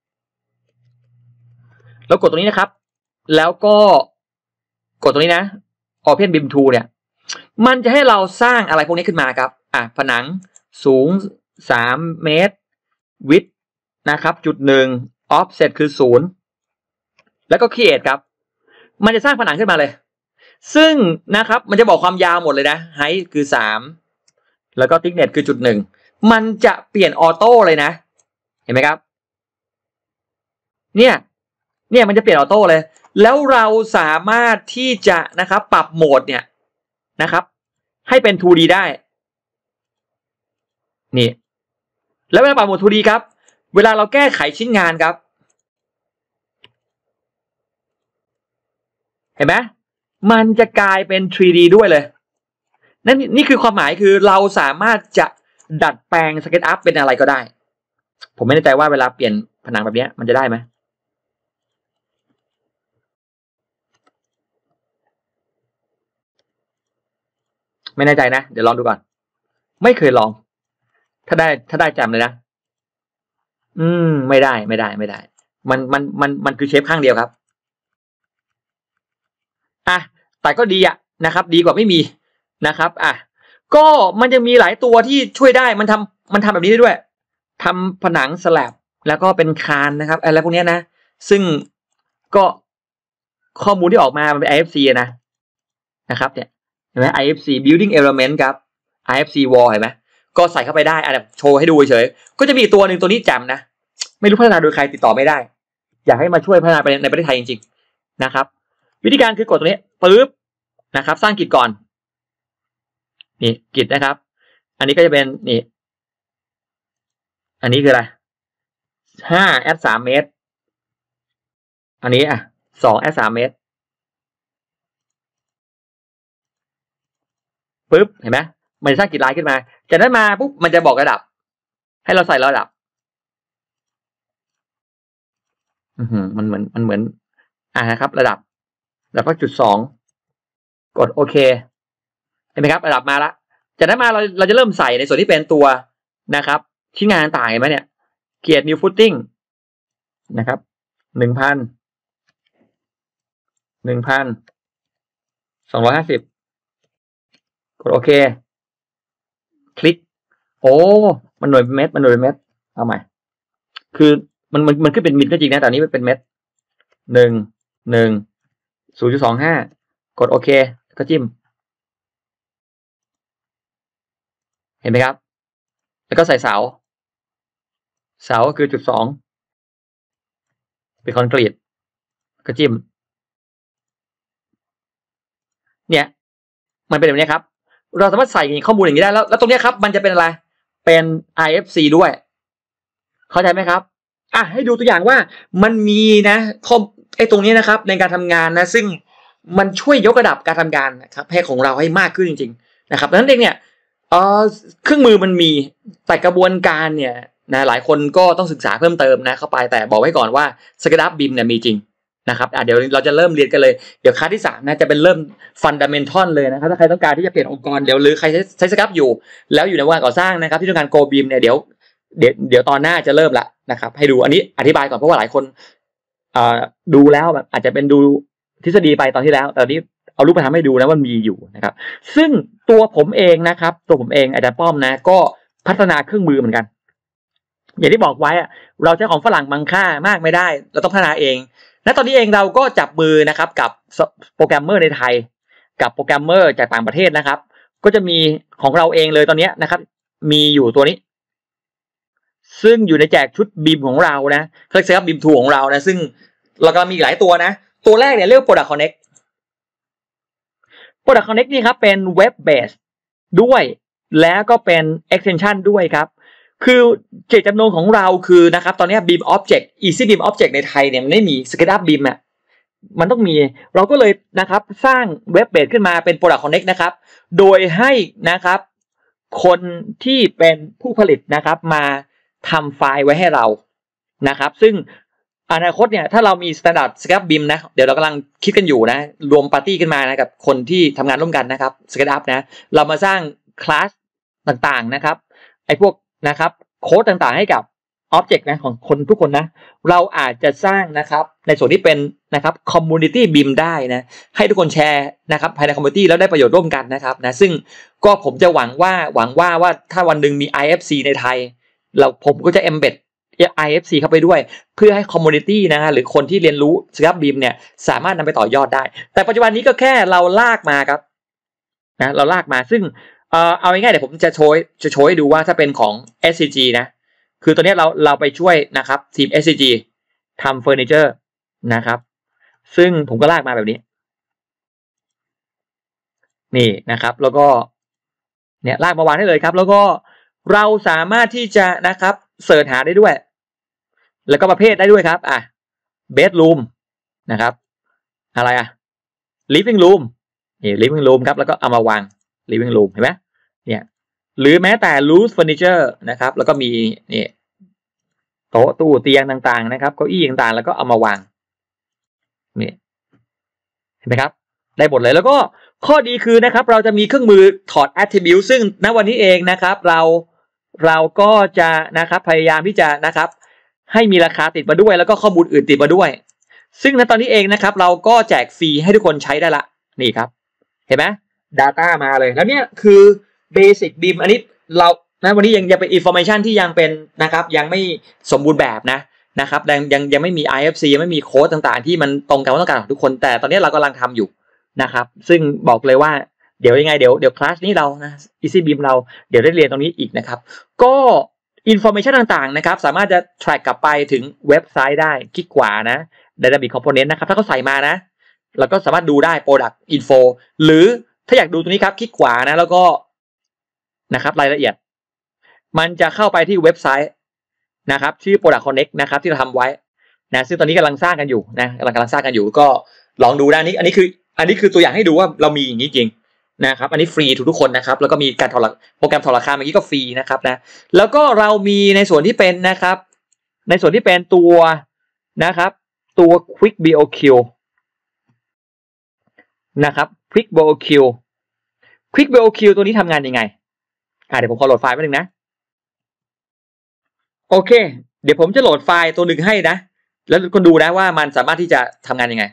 เรากดตรงนี้นะครับแล้วก็กดตรงนี้นะ Open บี ไอ เอ็ม ทู เนี่ยมันจะให้เราสร้างอะไรพวกนี้ขึ้นมาครับอ่ะผนังสูงสามเมตร width นะครับจุดหนึ่ง offset คือศูนย์แล้วก็ create ครับมันจะสร้างผนังขึ้นมาเลยซึ่งนะครับมันจะบอกความยาวหมดเลยนะ height คือสามแล้วก็ thickness คือจุดหนึ่งมันจะเปลี่ยนออโต้เลยนะเห็นไหมครับเนี่ยเนี่ยมันจะเปลี่ยนออโต้เลยแล้วเราสามารถที่จะนะครับปรับโหมดเนี่ยนะครับให้เป็น ทู ดี ได้นี่แล้วเวลาปรับโหมด ทู ดี ครับเวลาเราแก้ไขชิ้นงานครับเห็นไหมมันจะกลายเป็น ทรี ดี ด้วยเลยนั่นนี่คือความหมายคือเราสามารถจะดัดแปลง SketchUp เป็นอะไรก็ได้ผมไม่แน่ใจว่าเวลาเปลี่ยนผนังแบบนี้มันจะได้ไหมไม่แน่ใจนะเดี๋ยวลองดูก่อนไม่เคยลองถ้าได้ถ้าได้จำเลยนะอืมไม่ได้ไม่ได้ไม่ได้มันมันมันมันคือเชฟข้างเดียวครับอ่ะแต่ก็ดีอะนะครับดีกว่าไม่มีนะครับอ่ะก็มันจะมีหลายตัวที่ช่วยได้มันทำมันทำแบบนี้ได้ด้วยทำผนังสแลบแล้วก็เป็นคานนะครับอะไรพวกนี้นะซึ่งก็ข้อมูลที่ออกมามันเป็น ไอ เอฟ ซี นะนะครับเนี่ยเห็นไหม ไอ เอฟ ซี building element ครับ ไอ เอฟ ซี wall เห็นไหมก็ใส่เข้าไปได้อ่ะโชว์ให้ดูเฉยก็จะมีตัวหนึ่งตัวนี้จำนะไม่รู้พัฒนาโดยใครติดต่อไม่ได้อยากให้มาช่วยพัฒนาในประเทศไทยจริงๆนะครับวิธีการคือกดตัวนี้ปึ๊บนะครับสร้างกิจก่อนนี่กิจนะครับอันนี้ก็จะเป็นนี่อันนี้คืออะไรห้าแอดสามเมตรอันนี้อ่ะสองแอดสามเมตรปึ๊บเห็นไหมมันจะสร้างกิจลายขึ้นมาจากนั้นมาปุ๊บมันจะบอกระดับให้เราใส่ระดับอือหือมันเหมือนมันเหมือนอ่านะครับระดับแล้วก็จุดสองกดโอเคเห็นไหมครับระดับมาละจากนั้นมาเราเราจะเริ่มใส่ในส่วนที่เป็นตัวนะครับชิ้นงานต่างเห็นไหมเนี่ยเกียรติ new footing นะครับหนึ่งพันหนึ่งพันสองร้อยห้าสิบกดโอเคคลิกโอ้มันหน่วยเมตรมันหน่วยเมตรเอาใหม่คือมันมันมันขึ้นเป็นมิลก็จริงนะแต่นี้มันเป็นเมตรหนึ่งหนึ่งศูนย์จุดสองห้ากดโอเคก็จิ้มเห็นไหมครับแล้วก็ใส่เสาเสาก็คือจุดสองเป็นคอนกรีตก็จิ้มเนี่ยมันเป็นแบบนี้ครับเราสามารถใส่ข้อมูลอย่างนี้ได้แล้วแล้วตรงนี้ครับมันจะเป็นอะไรเป็น ไอ เอฟ ซี ด้วยเข้าใจไหมครับอ่ะให้ดูตัวอย่างว่ามันมีนะคอมไอ้ตรงนี้นะครับในการทำงานนะซึ่งมันช่วยยกระดับการทำงานนะครับให้ของเราให้มากขึ้นจริงๆนะครับดังนั้นเองเนี่ยเอ่อเครื่องมือมันมีแต่กระบวนการเนี่ยนะหลายคนก็ต้องศึกษาเพิ่มเติมนะเข้าไปแต่บอกไว้ก่อนว่า SketchUp บี ไอ เอ็ม เนี่ยมีจริงนะครับอ่ะเดี๋ยวเราจะเริ่มเรียนกันเลยเดี๋ยวคลาสที่สามนะจะเป็นเริ่มฟันดัมเมนทัลเลยนะครับถ้าใครต้องการที่จะเปลี่ยนองค์กรเดี๋ยวหรือใครใช้ใช้ SketchUp อยู่แล้วอยู่ในวงการก่อสร้างนะครับที่ต้องการ Go บี ไอ เอ็ม เนี่ยเดี๋ยวเดี๋ยวเดี๋ยวตอนหน้าจะเริ่มละนะครับให้ดูอันนี้อธิบายก่อนเพราะว่าหลายคนอ่าดูแล้วแบบอาจจะเป็นดูทฤษฎีไปตอนที่แล้วแต่นี้เอารูปมาทำให้ดูนะว่ามีอยู่นะครับซึ่งตัวผมเองนะครับตัวผมเองอาจารย์ป้อมนะก็พัฒนาเครื่องมือเหมือนกันอย่างที่บอกไว้เราใช้ของฝรั่งบางค่ามากไม่ได้เราต้องพัฒนาเองณตอนนี้เองเราก็จับมือนะครับกับโปรแกรมเมอร์ในไทยกับโปรแกรมเมอร์จากต่างประเทศนะครับก็จะมีของเราเองเลยตอนนี้นะครับมีอยู่ตัวนี้ซึ่งอยู่ในแจกชุดบีมของเรานะเครื่องเซฟบีมทูของเรานะซึ่งเราก็มีหลายตัวนะตัวแรกเนี่ยเรียกว่า Product Connect Product Connect นี่ครับเป็นเว็บเบสด้วยแล้วก็เป็น extension ด้วยครับคือเจตจำนงของเราคือนะครับตอนนี้ Beam Object Easy Beam Object ในไทยเนี่ยมันไม่มี SketchUp Beam อ่ะมันต้องมีเราก็เลยนะครับสร้างเว็บเบสขึ้นมาเป็น Product Connect นะครับโดยให้นะครับคนที่เป็นผู้ผลิตนะครับมาทำไฟล์ไว้ให้เรานะครับซึ่งอนาคตเนี่ยถ้าเรามี Standard SketchUp Beam นะเดี๋ยวเรากำลังคิดกันอยู่นะรวมปาร์ตี้ขึ้นมานะกับคนที่ทำงานร่วมกันนะครับ SketchUp นะเรามาสร้างคลาสต่างๆนะครับไอ้พวกนะครับโค้ดต่างๆให้กับ Object นะของคนทุกคนนะเราอาจจะสร้างนะครับในส่วนที่เป็นนะครับ Community Beam ได้นะให้ทุกคนแชร์นะครับภายใน Community แล้วได้ประโยชน์ร่วมกันนะครับนะซึ่งก็ผมจะหวังว่าหวังว่าว่าถ้าวันหนึ่งมี ไอ เอฟ ซี ในไทยเราผมก็จะ embed ไอ เอฟ ซี เข้าไปด้วยเพื่อให้คอมมูนิตี้นะฮะหรือคนที่เรียนรู้ SketchUp บี ไอ เอ็ม เนี่ยสามารถนำไปต่อยอดได้แต่ปัจจุบันนี้ก็แค่เราลากมาครับนะเราลากมาซึ่งเอ่อเอาง่ายๆเดี๋ยวผมจะโชว์จะโชว์ให้ดูว่าถ้าเป็นของ เอส ซี จี นะคือตัวนี้เราเราไปช่วยนะครับทีม เอส ซี จี ทำเฟอร์นิเจอร์นะครับซึ่งผมก็ลากมาแบบนี้นี่นะครับแล้วก็เนี่ยลากมาวางได้เลยครับแล้วก็เราสามารถที่จะนะครับเสิร์ชหาได้ด้วยแล้วก็ประเภทได้ด้วยครับอ่ะ bedroom นะครับอะไรอ่ะ living room นี่ living room ครับแล้วก็เอามาวาง living room เห็นไหมเนี่ยหรือแม้แต่ loose furniture นะครับแล้วก็มีนี่โต๊ะตู้เตียงต่างๆนะครับเก้าอี้ต่างๆแล้วก็เอามาวางนี่เห็นไหมครับได้หมดเลยแล้วก็ข้อดีคือนะครับเราจะมีเครื่องมือถอด attribute ซึ่งณวันนี้เองนะครับเราเราก็จะนะครับพยายามที่จะนะครับให้มีราคาติดมาด้วยแล้วก็ข้อมูลอื่นติดมาด้วยซึ่งณตอนนี้เองนะครับเราก็แจกฟรีให้ทุกคนใช้ได้ละนี่ครับเห็นไหม data มาเลยแล้วเนี่ยคือ basic บี ไอ เอ็ม อันนี้เรานะวันนี้ยังยังเป็น information ที่ยังเป็นนะครับยังไม่สมบูรณ์แบบนะนะครับยังยังยังไม่มี ไอ เอฟ ซี ยังไม่มีโค้ดต่างๆที่มันตรงกับความต้องการของทุกคนแต่ตอนนี้เรากำลังทำอยู่นะครับซึ่งบอกเลยว่าเดี๋ยวยังไงเดี๋ยวเดี๋ยวคลาสนี้เรานะ Easy บี ไอ เอ็ม เราเดี๋ยวได้เรียนตรงนี้อีกนะครับก็ information ต่างๆนะครับสามารถจะ track กลับไปถึงเว็บไซต์ได้คลิกขวานะ Dynamic Component นะครับถ้าเขาใส่มานะเราก็สามารถดูได้ Product Info หรือถ้าอยากดูตรงนี้ครับคลิกขวานะแล้วก็นะครับรายละเอียดมันจะเข้าไปที่เว็บไซต์นะครับชื่อ Product Connect นะครับที่เราทำไว้นะซึ่งตอนนี้กำลังสร้างกันอยู่นะกำลังกำลังสร้างกันอยู่ก็ลองดูได้นี่อันนี้คืออันนี้คือตัวอย่างให้ดูว่าเรามีอย่างนี้จริงนะครับอันนี้ฟรีทุกๆคนนะครับแล้วก็มีการถอดโปรแกรมถอดราคาเมื่อกี้ก็ฟรีนะครับนะแล้วก็เรามีในส่วนที่เป็นนะครับในส่วนที่เป็นตัวนะครับตัว Quick บี โอ คิว นะครับ Quick บี โอ คิว Quick บี โอ คิว ตัวนี้ทำงานยังไงอ่าเดี๋ยวผมขอโหลดไฟล์แป๊บนึงนะโอเคเดี๋ยวผมจะโหลดไฟล์ตัวหนึ่งให้นะแล้วคุณดูนะว่ามันสามารถที่จะทำงานยังไง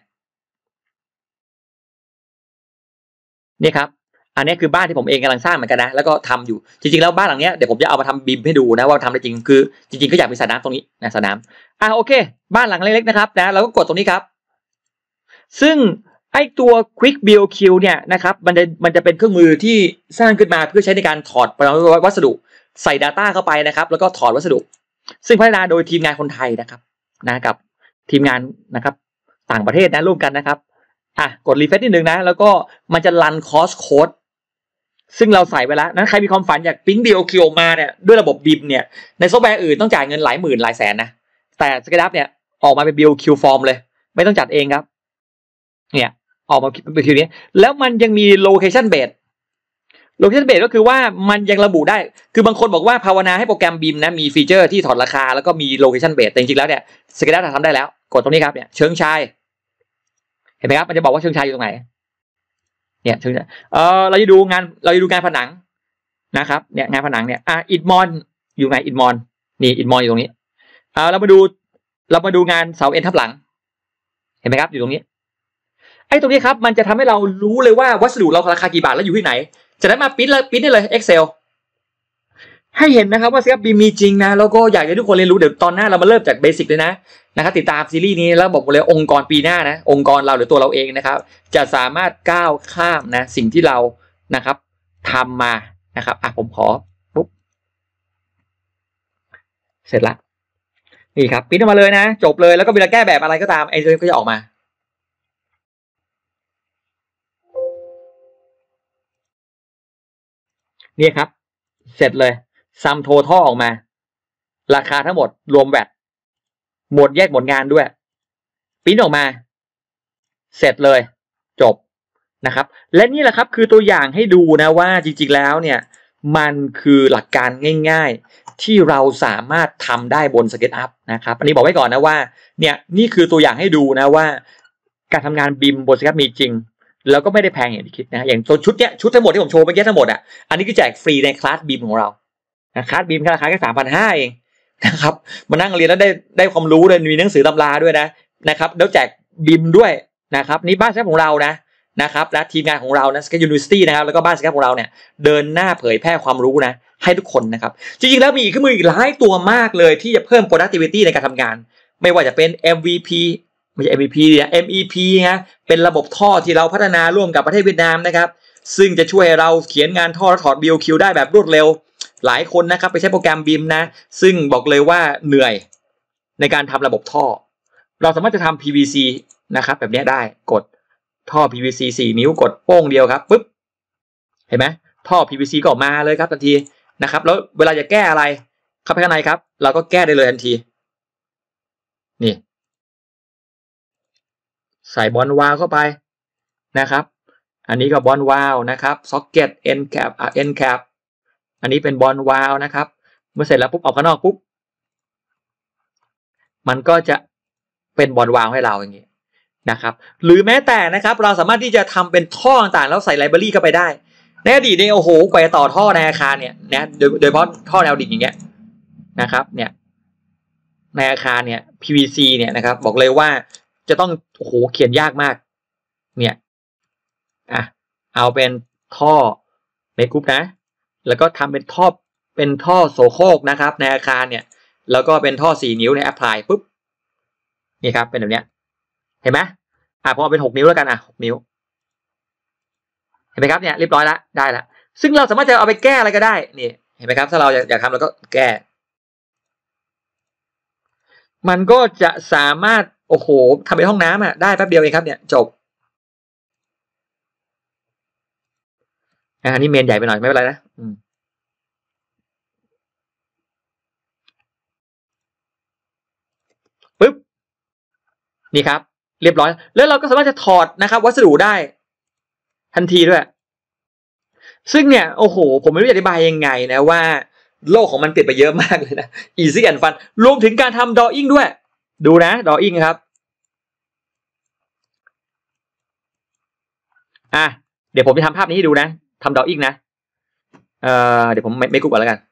นี่ครับอันนี้คือบ้านที่ผมเองกำลังสร้างเหมือนกันนะแล้วก็ทำอยู่จริงๆแล้วบ้านหลังนี้เดี๋ยวผมจะเอามาทำบีมให้ดูนะว่าทำได้จริงคือจริงๆก็อยากมีสระน้ำตรงนี้นะสระน้ำอ่ะโอเคบ้านหลังเล็กๆนะครับนะเราก็กดตรงนี้ครับซึ่งไอตัว Quick บี โอ คิว เนี่ยนะครับมันจะมันจะเป็นเครื่องมือที่สร้างขึ้นมาเพื่อใช้ในการถอดวัสดุใส่ Data เข้าไปนะครับแล้วก็ถอดวัสดุซึ่งพัฒนาโดยทีมงานคนไทยนะครับนะกับทีมงานนะครับต่างประเทศนะร่วมกันนะครับอ่ะกดรีเฟรชนิดนึงนะแล้วก็มันจะรันคอร์สโค้ดซึ่งเราใส่ไปแล้วนั้นใครมีความฝันอยากปิ้น บี โอ คิว ออกมาเนี่ยด้วยระบบ บี ไอ เอ็ม เนี่ยในซอฟต์แวร์อื่นต้องจ่ายเงินหลายหมื่นหลายแสนนะแต่ SketchUp เนี่ยออกมาเป็น บี โอ คิว form เลยไม่ต้องจัดเองครับเนี่ยออกมาเป็นคิวนี้แล้วมันยังมี location based location based ก็คือว่ามันยังระบุได้คือบางคนบอกว่าภาวนาให้โปรแกรม บี ไอ เอ็ม นะมีฟีเจอร์ที่ถอดราคาแล้วก็มี location based แต่จริงๆแล้วเนี่ย SketchUp ทำได้แล้วกดตรงนี้ครับเนี่ยเชิงชายเห็นไหมครับมันจะบอกว่าเชิงชายอยู่ตรงไหนเนี่ยเชิงเออเราจะดูงานเราจะดูงานผนังนะครับเนี่ยงานผนังเนี่ยอ่ะอิฐมอนอยู่ไหนอิฐมอนนี่อิฐมอนอยู่ตรงนี้เออเรามาดูเรามาดูงานเสาเอ็นทับหลังเห็นไหมครับอยู่ตรงนี้ไอ้ตรงนี้ครับมันจะทำให้เรารู้เลยว่าวัสดุเราราคากี่บาทแล้วอยู่ที่ไหนจากนั้นมาปิ้นเลยปิ้นได้เลย Excel ให้เห็นนะครับว่า SketchUp บี มีจริงนะแล้วก็อยากให้ทุกคนเรียนรู้เดี๋ยวตอนหน้าเรามาเริ่มจากเบสิกเลยนะนะครับติดตามซีรีส์นี้แล้วบอกเลยองค์กรปีหน้านะองค์กรเราหรือตัวเราเองนะครับจะสามารถก้าวข้ามนะสิ่งที่เรานะครับทำมานะครับอ่ะผมขอปุ๊บเสร็จละนี่ครับปิ้นออกมาเลยนะจบเลยแล้วก็เวลาแก้แบบอะไรก็ตามไอ้เรื่องก็จะออกมานี่ครับเสร็จเลยซัมโททอลออกมาราคาทั้งหมดรวมแวตหมวดแยกหมวดงานด้วยปริ้นออกมาเสร็จเลยจบนะครับและนี่แหละครับคือตัวอย่างให้ดูนะว่าจริงๆแล้วเนี่ยมันคือหลักการง่ายๆที่เราสามารถทำได้บน SketchUp นะครับอันนี้บอกไว้ก่อนนะว่าเนี่ยนี่คือตัวอย่างให้ดูนะว่าการทำงานบีมบน SketchUp มีจริงแล้วก็ไม่ได้แพงอย่างที่คิดนะอย่างตัวชุดเนี้ยชุดทั้งหมดที่ผมโชว์เมื่อกี้ทั้งหมดอ่ะอันนี้คือแจกฟรีในคลาสบีมของเรานะคลาสบีมราคาแค่ สามพันห้าร้อย เองนะครับมานั่งเรียนแล้วได้ได้ความรู้เลยมีหนังสือตำราด้วยนะนะครับแล้วแจกบีมด้วยนะครับนี่บ้านแซฟของเรานะนะครับและทีมงานของเรานะ Scape University นะครับแล้วก็บ้าน Scape ของเราเนี่ยเดินหน้าเผยแพร่ความรู้นะให้ทุกคนนะครับจริงๆแล้วมีเครื่องมืออีกหลายตัวมากเลยที่จะเพิ่ม productivity ในการทำงานไม่ว่าจะเป็น เอ็ม วี พี ไม่ใช่ เอ็ม วี พี เนี่ย เอ็ม อี พี นะเป็นระบบท่อที่เราพัฒนาร่วมกับประเทศเวียดนามนะครับซึ่งจะช่วยเราเขียนงานท่อและถอด บี โอ คิว ได้แบบรวดเร็วหลายคนนะครับไปใช้โปรแกรม บี ไอ เอ็ม นะซึ่งบอกเลยว่าเหนื่อยในการทำระบบท่อเราสามารถจะทำ พี วี ซี นะครับแบบนี้ได้กดท่อ พี วี ซี สี่นิ้วกดโป้งเดียวครับปึ๊บเห็นไหมท่อ พี วี ซี ก็ออกมาเลยครับทันทีนะครับแล้วเวลาจะแก้อะไรเข้าไปข้างในครับเราก็แก้ได้เลยทันทีนี่ใส่บอลวาล์วเข้าไปนะครับอันนี้ก็บอลวาล์วนะครับซ็อกเก็ต end cap อ่ะ end cap อันนี้เป็นบอลวาล์วนะครับเมื่อเสร็จแล้วปุ๊บออกข้างนอกปุ๊บมันก็จะเป็นบอลวาล์วให้เราอย่างนี้นะครับหรือแม้แต่นะครับเราสามารถที่จะทำเป็นท่อต่างๆแล้วใส่ไลบรารีเข้าไปได้ในอดีตเนี่ยโอ้โหกว่าจะต่อท่อในอาคารเนี่ยนะโดยโดยเฉพาะท่อแนวดิ่งอย่างเงี้ยนะครับเนี่ยในอาคารเนี่ย พี วี ซี เนี่ยนะครับบอกเลยว่าจะต้องโอ้โหเขียนยากมากเนี่ยอ่ะเอาเป็นท่อเมกรุ๊ปนะแล้วก็ทำเป็นท่อเป็นท่อโสโครกนะครับในอาคารเนี่ยแล้วก็เป็นท่อสี่นิ้วในแอปพลายปุ๊บนี่ครับเป็นแบบเนี้ยเห็นไหมอ่ะพอเป็นหกนิ้วแล้วกันอ่ะหกนิ้วเห็นไหมครับเนี่ยเรียบร้อยแล้วได้แล้วซึ่งเราสามารถจะเอาไปแก้อะไรก็ได้นี่เห็นไหมครับถ้าเราอยากทำเราก็แก้มันก็จะสามารถโอ้โหทำเป็นห้องน้ำอ่ะได้แป๊บเดียวเองครับเนี่ยจบอันนี้เมนใหญ่ไปหน่อยไม่เป็นไรนะปึ๊บนี่ครับเรียบร้อยแล้วเราก็สามารถจะถอดนะครับวัสดุได้ทันทีด้วยซึ่งเนี่ยโอ้โหผมไม่รู้จะอธิบายยังไงนะว่าโลกของมันเปลี่ยนไปเยอะมากเลยนะ easy and fun รวมถึงการทำ drawing ด้วยดูนะ drawing ครับอ่ะเดี๋ยวผมจะทำภาพนี้ให้ดูนะทำ drawing นะเอ่อเดี๋ยวผมไม่ไม่กุ๊กก่อนแล้วกัน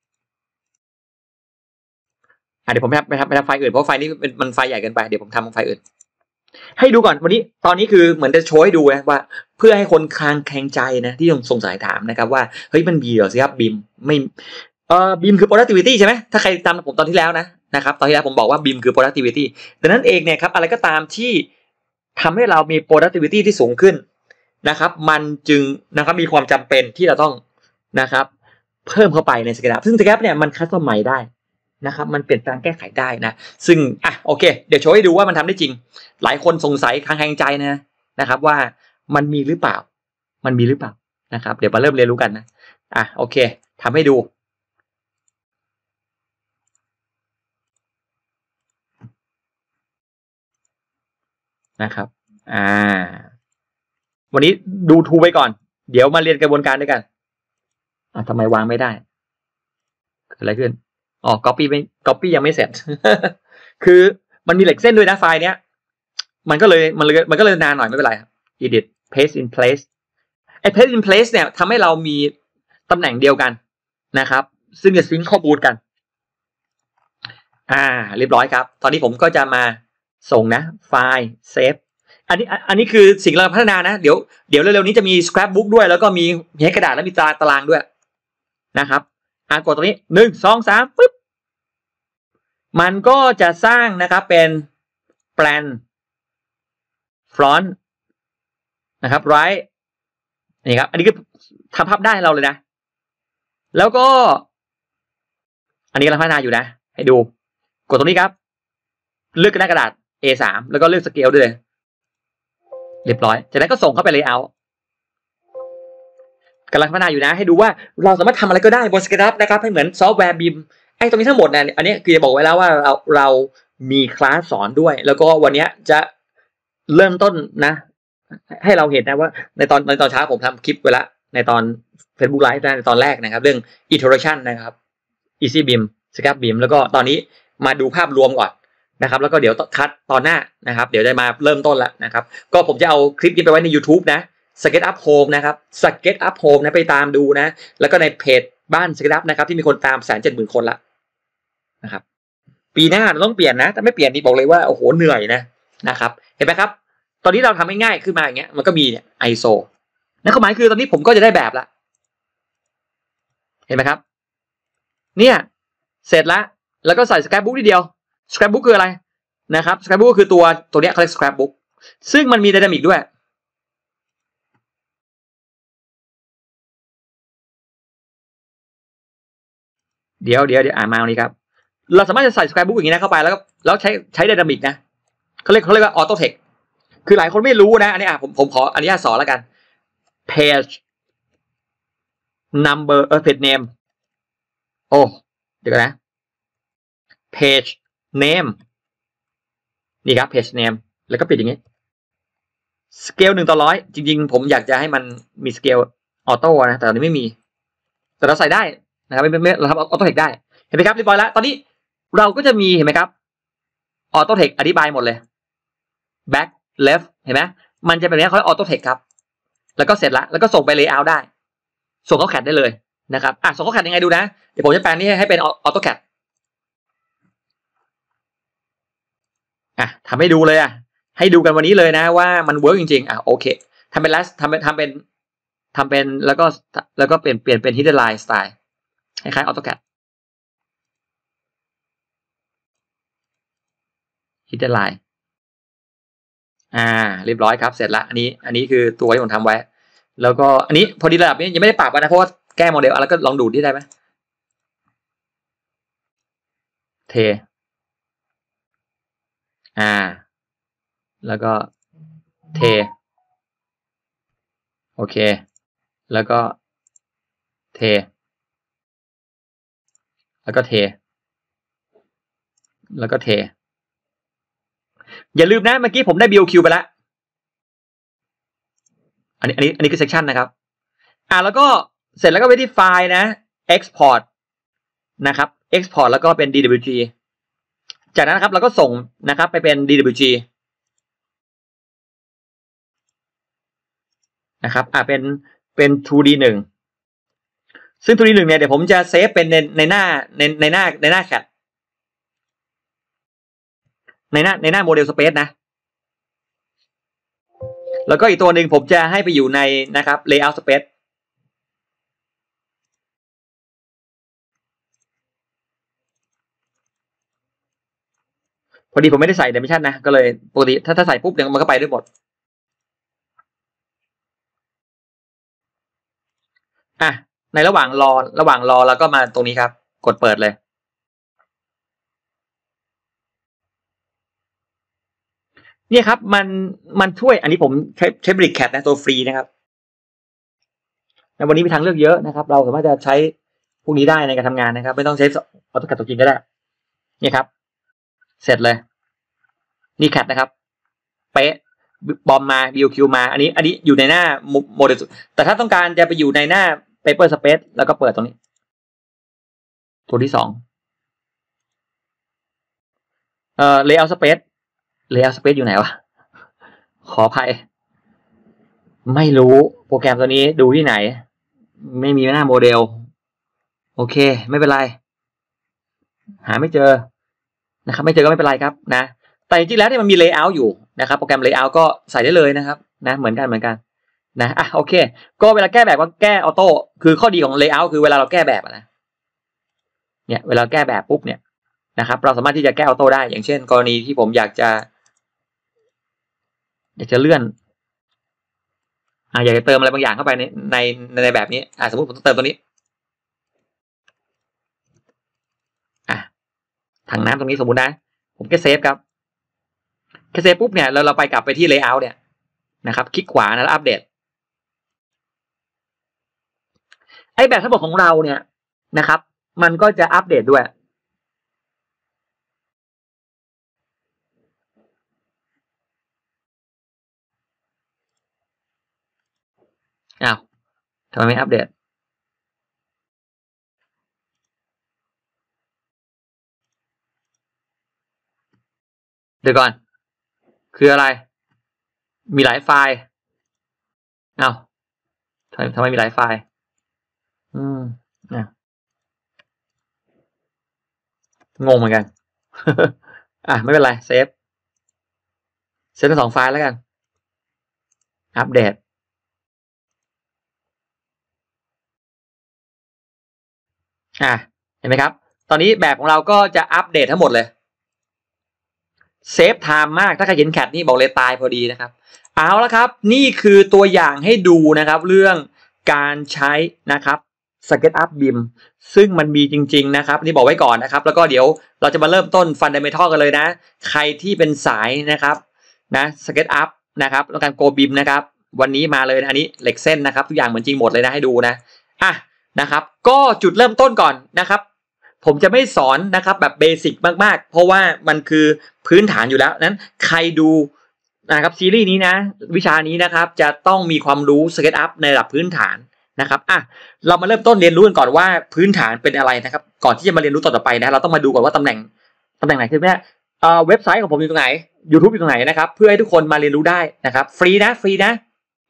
อ่ะเดี๋ยวผมไปทำไปทำไปทำไฟล์อื่นเพราะไฟล์นี้มันมันไฟล์ใหญ่เกินไปเดี๋ยวผมทำไฟล์อื่นให้ดูก่อนวันนี้ตอนนี้คือเหมือนจะโชว์ให้ดูนะว่าเพื่อให้คนคลางแคลงใจนะที่ยังสงสัยถามนะครับว่าเฮ้ยมันบีเหรอสิครับบีมไม่เอ่อบีมคือ productivity ใช่ไหมถ้าใครตามผมตอนที่แล้วนะนะครับตอนที่แล้วผมบอกว่าบีมคือ productivity ดังนั้นเองเนี่ยครับอะไรก็ตามที่ทำให้เรามี productivity ที่สูงขึ้นนะครับมันจึงนะครับมีความจำเป็นที่เราต้องนะครับเพิ่มเข้าไปใน Scape ซึ่ง Scape เนี่ยมันคัสตอมไมซ์ได้นะครับมันเปลี่ยนแปลงแก้ไขได้นะซึ่งอ่ะโอเคเดี๋ยวโชว์ให้ดูว่ามันทำได้จริงหลายคนสงสัยคลางแคลงใจนะนะครับว่ามันมีหรือเปล่ามันมีหรือเปล่านะครับเดี๋ยวมาเริ่มเรียนรู้กันนะอ่ะโอเคทำให้ดูนะครับอ่าวันนี้ดูทูไปก่อนเดี๋ยวมาเรียนกระบวนการด้วยกันอ่ะทำไมวางไม่ได้เกิดอะไรขึ้นอ๋อ copy ไม่ copy ยังไม่เสร็จ คือมันมีเหล็กเส้นด้วยนะไฟล์เนี้ยมันก็เลยมันเลยมันก็เลยนานหน่อยไม่เป็นไร edit paste in place ไอ้ paste in place เนี่ยทำให้เรามีตำแหน่งเดียวกันนะครับซึ่งจะซิงค์ข้อมูลกันอ่าเรียบร้อยครับตอนนี้ผมก็จะมาส่งนะไฟล์เซฟอันนี้อันนี้คือสิ่งเราพัฒนานะเดี๋ยวเดี๋ยวเร็วๆนี้จะมี scrapbook ด้วยแล้วก็มีให้กระดาษและมีตารางด้วยนะครับอ่ากดตรงนี้หนึ่งสองสามปึ๊บมันก็จะสร้างนะครับเป็นแปลนฟรอนต์นะครับไรท์นี่ครับอันนี้คือทำภาพได้เราเลยนะแล้วก็อันนี้กำลังพัฒนาอยู่นะให้ดูกดตรงนี้ครับเลือกหน้ากระดาษ เอ สาม แล้วก็เลือกสเกลด้วยเลยเรียบร้อยจากนั้นก็ส่งเข้าไปเลเยอร์กำลังพัฒนาอยู่นะให้ดูว่าเราสามารถทำอะไรก็ได้บน Scape นะครับให้เหมือนซอฟต์แวร์ บี ไอ เอ็ม ไอ้ตรงนี้ทั้งหมดเนี่ยอันนี้คือจะบอกไว้แล้วว่าเราเรามีคลาสสอนด้วยแล้วก็วันนี้จะเริ่มต้นนะให้เราเห็นนะว่าในตอนในตอนเช้าผมทำคลิปไว้แล้วในตอน Facebook Live ในตอนแรกนะครับเรื่อง iteration นะครับ easy beam Scape beam แล้วก็ตอนนี้มาดูภาพรวมก่อนนะครับแล้วก็เดี๋ยวคัดตอนหน้านะครับเดี๋ยวจะมาเริ่มต้นแล้วนะครับก็ผมจะเอาคลิปนี้ไปไว้ใน YouTube นะ Scape Up Home นะครับ Scape Up Home นะไปตามดูนะแล้วก็ในเพจบ้าน Scape Up นะครับที่มีคนตาม หนึ่งแสนเจ็ดหมื่น คนละนะครับปีหน้าเราต้องเปลี่ยนนะถ้าไม่เปลี่ยนนี่บอกเลยว่าโอ้โหเหนื่อยนะนะครับเห็นไหมครับตอนนี้เราทำง่ายๆขึ้นมาอย่างเงี้ยมันก็มีเนี่ย ไอ เอส โอ นั่นความหมายคือตอนนี้ผมก็จะได้แบบละเห็นไหมครับเนี่ยเสร็จแล้วแล้วก็ใส่ scrapbook ทีเดียว scrapbook คืออะไรนะครับ scrapbook ก็คือตัวตัวเนี้ยเขาเรียก scrapbook ซึ่งมันมี dynamic ด้วยเดี๋ยวเดี๋ยวเดี๋ยวอ่านมาตรงนี้ครับเราสามารถจะใส่ scrapbook อย่างนี้นะเข้าไปแล้วก็แล้วใช้ใช้ dynamic นะเขาเรียกเขาเรียกว่า auto text คือหลายคนไม่รู้นะอันนี้อ่ะผมผมขออนุญาตสอนแล้วกัน page number เออ page name โอ้เดี๋ยวนะ page name นี่ครับ page name แล้วก็ปิดอย่างนี้สเกลหนึ่งต่อร้อยจริงๆผมอยากจะให้มันมีสเกลออโต้นะแต่ตอนนี้ไม่มีแต่เราใส่ได้นะครับไม่ไม่เราทำออโต้เทคได้เห็นไหมครับเรียบร้อยแล้วตอนนี้เราก็จะมีเห็นไหมครับออโต้เทคอธิบายหมดเลย back left เห็นไหมมันจะเป็นแบบนี้เขาเรียกออโต้เทคครับแล้วก็เสร็จละแล้วก็ส่งไปเลเยอร์ได้ส่งเข้าแคดได้เลยนะครับอ่ะส่งเข้าแคดยังไงดูนะเดี๋ยวผมจะแปลงนี้ให้เป็นออโต้แคดอ่ะทำให้ดูเลยอ่ะให้ดูกันวันนี้เลยนะว่ามันเวิร์กจริงๆอ่ะโอเคทำเป็น last ทำเป็นทำเป็นทำเป็นแล้วก็แล้วก็เปลี่ยนเปลี่ยนเป็น hidden line style คล้ายๆ AutoCAD hidden line อ่าเรียบร้อยครับเสร็จละอันนี้อันนี้คือตัวที่ผมทำไว้แล้วก็อันนี้พอดีระดับนี้ยังไม่ได้ปรับนะเพราะว่าแก้โมเดลแล้วก็ลองดูที่ได้ไหมเทอ่าแล้วก็เทโอเคแล้วก็เทแล้วก็เทแล้วก็เทอย่าลืมนะเมื่อกี้ผมได้ บี โอ คิว ไปแล้วอันนี้อันนี้อันนี้คือ section นะครับอ่าแล้วก็เสร็จแล้วก็ไปที่ไฟล์นะ export นะครับ export แล้วก็เป็น ดี ดับเบิลยู จี จากนั้นนะครับเราก็ส่งนะครับไปเป็น ดี ดับเบิลยู จี นะครับอ่าเป็นเป็น ทู ดี หนึ่งซึ่ง ทู ดี หนึ่งเนี่ยเดี๋ยวผมจะเซฟเป็นในในหน้าในในหน้าในหน้าแคดในหน้าในหน้าโมเดลสเปซนะแล้วก็อีกตัวหนึ่งผมจะให้ไปอยู่ในนะครับ layout space พอดีผมไม่ได้ใส่ dimension นะก็เลยปกติถ้าถ้าใส่ปุ๊บเนี่ยมันก็ไปด้วยหมดอ่ะในระหว่างรอระหว่างรอเราก็มาตรงนี้ครับกดเปิดเลยเนี่ยครับมันมันช่วยอันนี้ผมใช้ใช้ Brickcat นะตัวฟรีนะครับในวันนี้มีทางเลือกเยอะนะครับเราสามารถจะใช้พวกนี้ได้ในการทำงานนะครับไม่ต้องใช้ AutoCAD ตัวจริงก็ได้นี่ครับเสร็จเลยนี่แคทนะครับเป๊ะบอมมา บี โอ คิว มาอันนี้อันนี้อยู่ในหน้าโมเดลแต่ถ้าต้องการจะไปอยู่ในหน้า Paper Space แล้วก็เปิดตรงนี้ตัวที่สองเอ่อ Layout Space Layout Space อยู่ไหนวะขออภัยไม่รู้โปรแกรมตัวนี้ดูที่ไหนไม่มีหน้าโมเดลโอเคไม่เป็นไรหาไม่เจอนะครับไม่เจอก็ไม่เป็นไรครับนะแต่จริงๆแล้วเนี่ยมันมี Layout อยู่นะครับโปรแกรม Layout ก็ใส่ได้เลยนะครับนะเหมือนกันเหมือนกันนะอ่ะโอเคก็เวลาแก้แบบก็แก้ออโต้คือข้อดีของ Layout คือเวลาเราแก้แบบนะเนี่ยเวลาแก้แบบปุ๊บเนี่ยนะครับเราสามารถที่จะแก้ออโต้ได้อย่างเช่นกรณีที่ผมอยากจะอยากจะเลื่อนอ่าอยากจะเติมอะไรบางอย่างเข้าไปในในในแบบนี้อ่าสมมติผมต้องเติมตัวนี้อ่ะถังน้ำตรงนี้สมมุตินะผมแค่เซฟครับแค่เซฟปุ๊บเนี่ยเราเราไปกลับไปที่ Layout เนี่ยนะครับคลิกขวานะแล้วอัปเดตไอ้แบบทั้งหมดของเราเนี่ยนะครับมันก็จะอัปเดตด้วยอ้าวทำไมไม่อัปเดตเดี๋ยวก่อนคืออะไรมีหลายไฟล์อ้าวทำไมทำไมมีหลายไฟล์อืมนะงงเหมือนกัน อ่ะไม่เป็นไรเซฟเซฟเป็นสองไฟล์แล้วกันอัปเดตอ่ะเห็นไหมครับตอนนี้แบบของเราก็จะอัปเดตทั้งหมดเลยเซฟไทม์มากถ้าใครเห็นแคทนี่บอกเลยตายพอดีนะครับเอาละครับนี่คือตัวอย่างให้ดูนะครับเรื่องการใช้นะครับ SketchUp บี ไอ เอ็ม ซึ่งมันมีจริงๆนะครับนี่บอกไว้ก่อนนะครับแล้วก็เดี๋ยวเราจะมาเริ่มต้น Fundamental กันเลยนะใครที่เป็นสายนะครับนะ SketchUp นะครับแล้วการ Go บี ไอ เอ็ม นะครับวันนี้มาเลยนะอันนี้เหล็กเส้นนะครับทุกอย่างเหมือนจริงหมดเลยนะให้ดูนะอ่ะนะครับก็จุดเริ่มต้นก่อนนะครับผมจะไม่สอนนะครับแบบเบสิกมากๆเพราะว่ามันคือพื้นฐานอยู่แล้วนั้นใครดูนะครับซีรีส์นี้นะวิชานี้นะครับจะต้องมีความรู้ SketchUp ในระดับพื้นฐานนะครับอ่ะเรามาเริ่มต้นเรียนรู้กันก่อนว่าพื้นฐานเป็นอะไรนะครับก่อนที่จะมาเรียนรู้ต่อไปนะเราต้องมาดูก่อนว่าตำแหน่งตำแหน่งไหนคือแม่เอ่อเว็บไซต์ของผมอยู่ตรงไหน YouTube อยู่ตรงไหนนะครับเพื่อให้ทุกคนมาเรียนรู้ได้นะครับฟรีนะฟรีนะ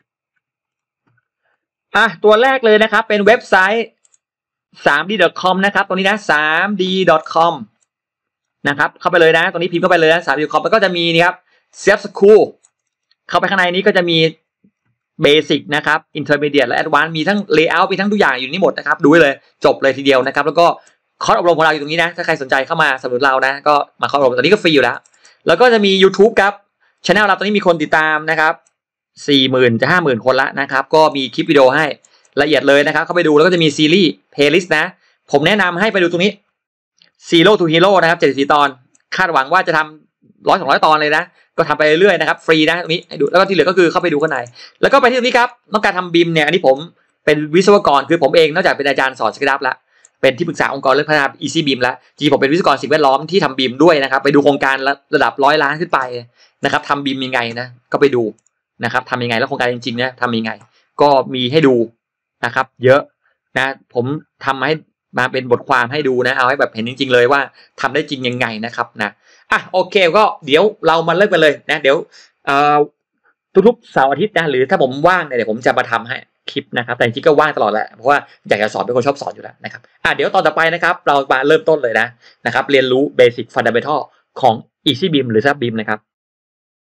อ่ะตัวแรกเลยนะครับเป็นเว็บไซต์ ทรีดี ดอท คอม นะครับตรงนี้นะ ทรีดี ดอท คอม นะครับเข้าไปเลยนะตรงนี้พิมพ์เข้าไปเลยนะ ทรีดี ดอท คอม แล้วก็จะมีนี่ครับ Self School เข้าไปข้างในนี้ก็จะมีเบสิกนะครับ Intermediate และ Advanced มีทั้ง Layout มีทั้งทุกอย่างอยู่นี่หมดนะครับดูได้เลยจบเลยทีเดียวนะครับแล้วก็คอร์สอบรมของเราอยู่ตรงนี้นะถ้าใครสนใจเข้ามาสนับสนุนเรานะก็มาเข้าอบรมตอนนี้ก็ฟรีอยู่แล้วแล้วก็จะมี YouTube ครับ Channel เราตอนนี้มีคนติดตามนะครับ สี่หมื่น จะ ห้าหมื่น คนละนะครับก็มีคลิปวิดีโอให้ละเอียดเลยนะครับเข้าไปดูแล้วก็จะมีซีรีส์ Playlist นะผมแนะนำให้ไปดูตรงนี้ Zero to Hero นะครับเจ็ดสิบสี่ตอนคาดหวังว่าจะทำร้อยสองร้อยตอนเลยนะก็ทำไปเรื่อยๆนะครับฟรีนะตรงนี้ให้ดูแล้วก็ที่เหลือก็คือเข้าไปดูข้างในแล้วก็ไปที่ตรงนี้ครับต้องการทำบีมเนี่ยอันนี้ผมเป็นวิศวกรคือผมเองนอกจากเป็นอาจารย์สอน SketchUp แล้วเป็นที่ปรึกษาองค์กรเรื่องพัฒนา Easy Beam แล้วจริงผมเป็นวิศวกรสิ่งแวดล้อมที่ทำบีมด้วยนะครับไปดูโครงการระดับร้อยล้านขึ้นไปนะครับทำบีมยังไงนะก็ไปดูนะครับทำยังไงแล้วโครงการจริงๆนะทำยังไงก็มีให้ดูนะครับเยอะนะผมทำให้มาเป็นบทความให้ดูนะเอาให้แบบเห็นจริงๆเลยว่าทำได้จริงยังไงนะครับนะอ่ะโอเคก็เดี๋ยวเรามาเริ่มกันเลยนะเดี๋ยวเอ่อทุกๆเสาร์อาทิตย์นะหรือถ้าผมว่างเนี่ยเดี๋ยวผมจะมาทำให้คลิปนะครับแต่จริงๆก็ว่างตลอดแหละเพราะว่าอยากจะสอนเป็นคนชอบสอนอยู่แล้วนะครับอ่ะเดี๋ยวตอนต่อไปนะครับเรามาเริ่มต้นเลยนะนะครับเรียนรู้ Basic Fundamental ของ Easy Beam หรือ SketchUp Beam นะครับ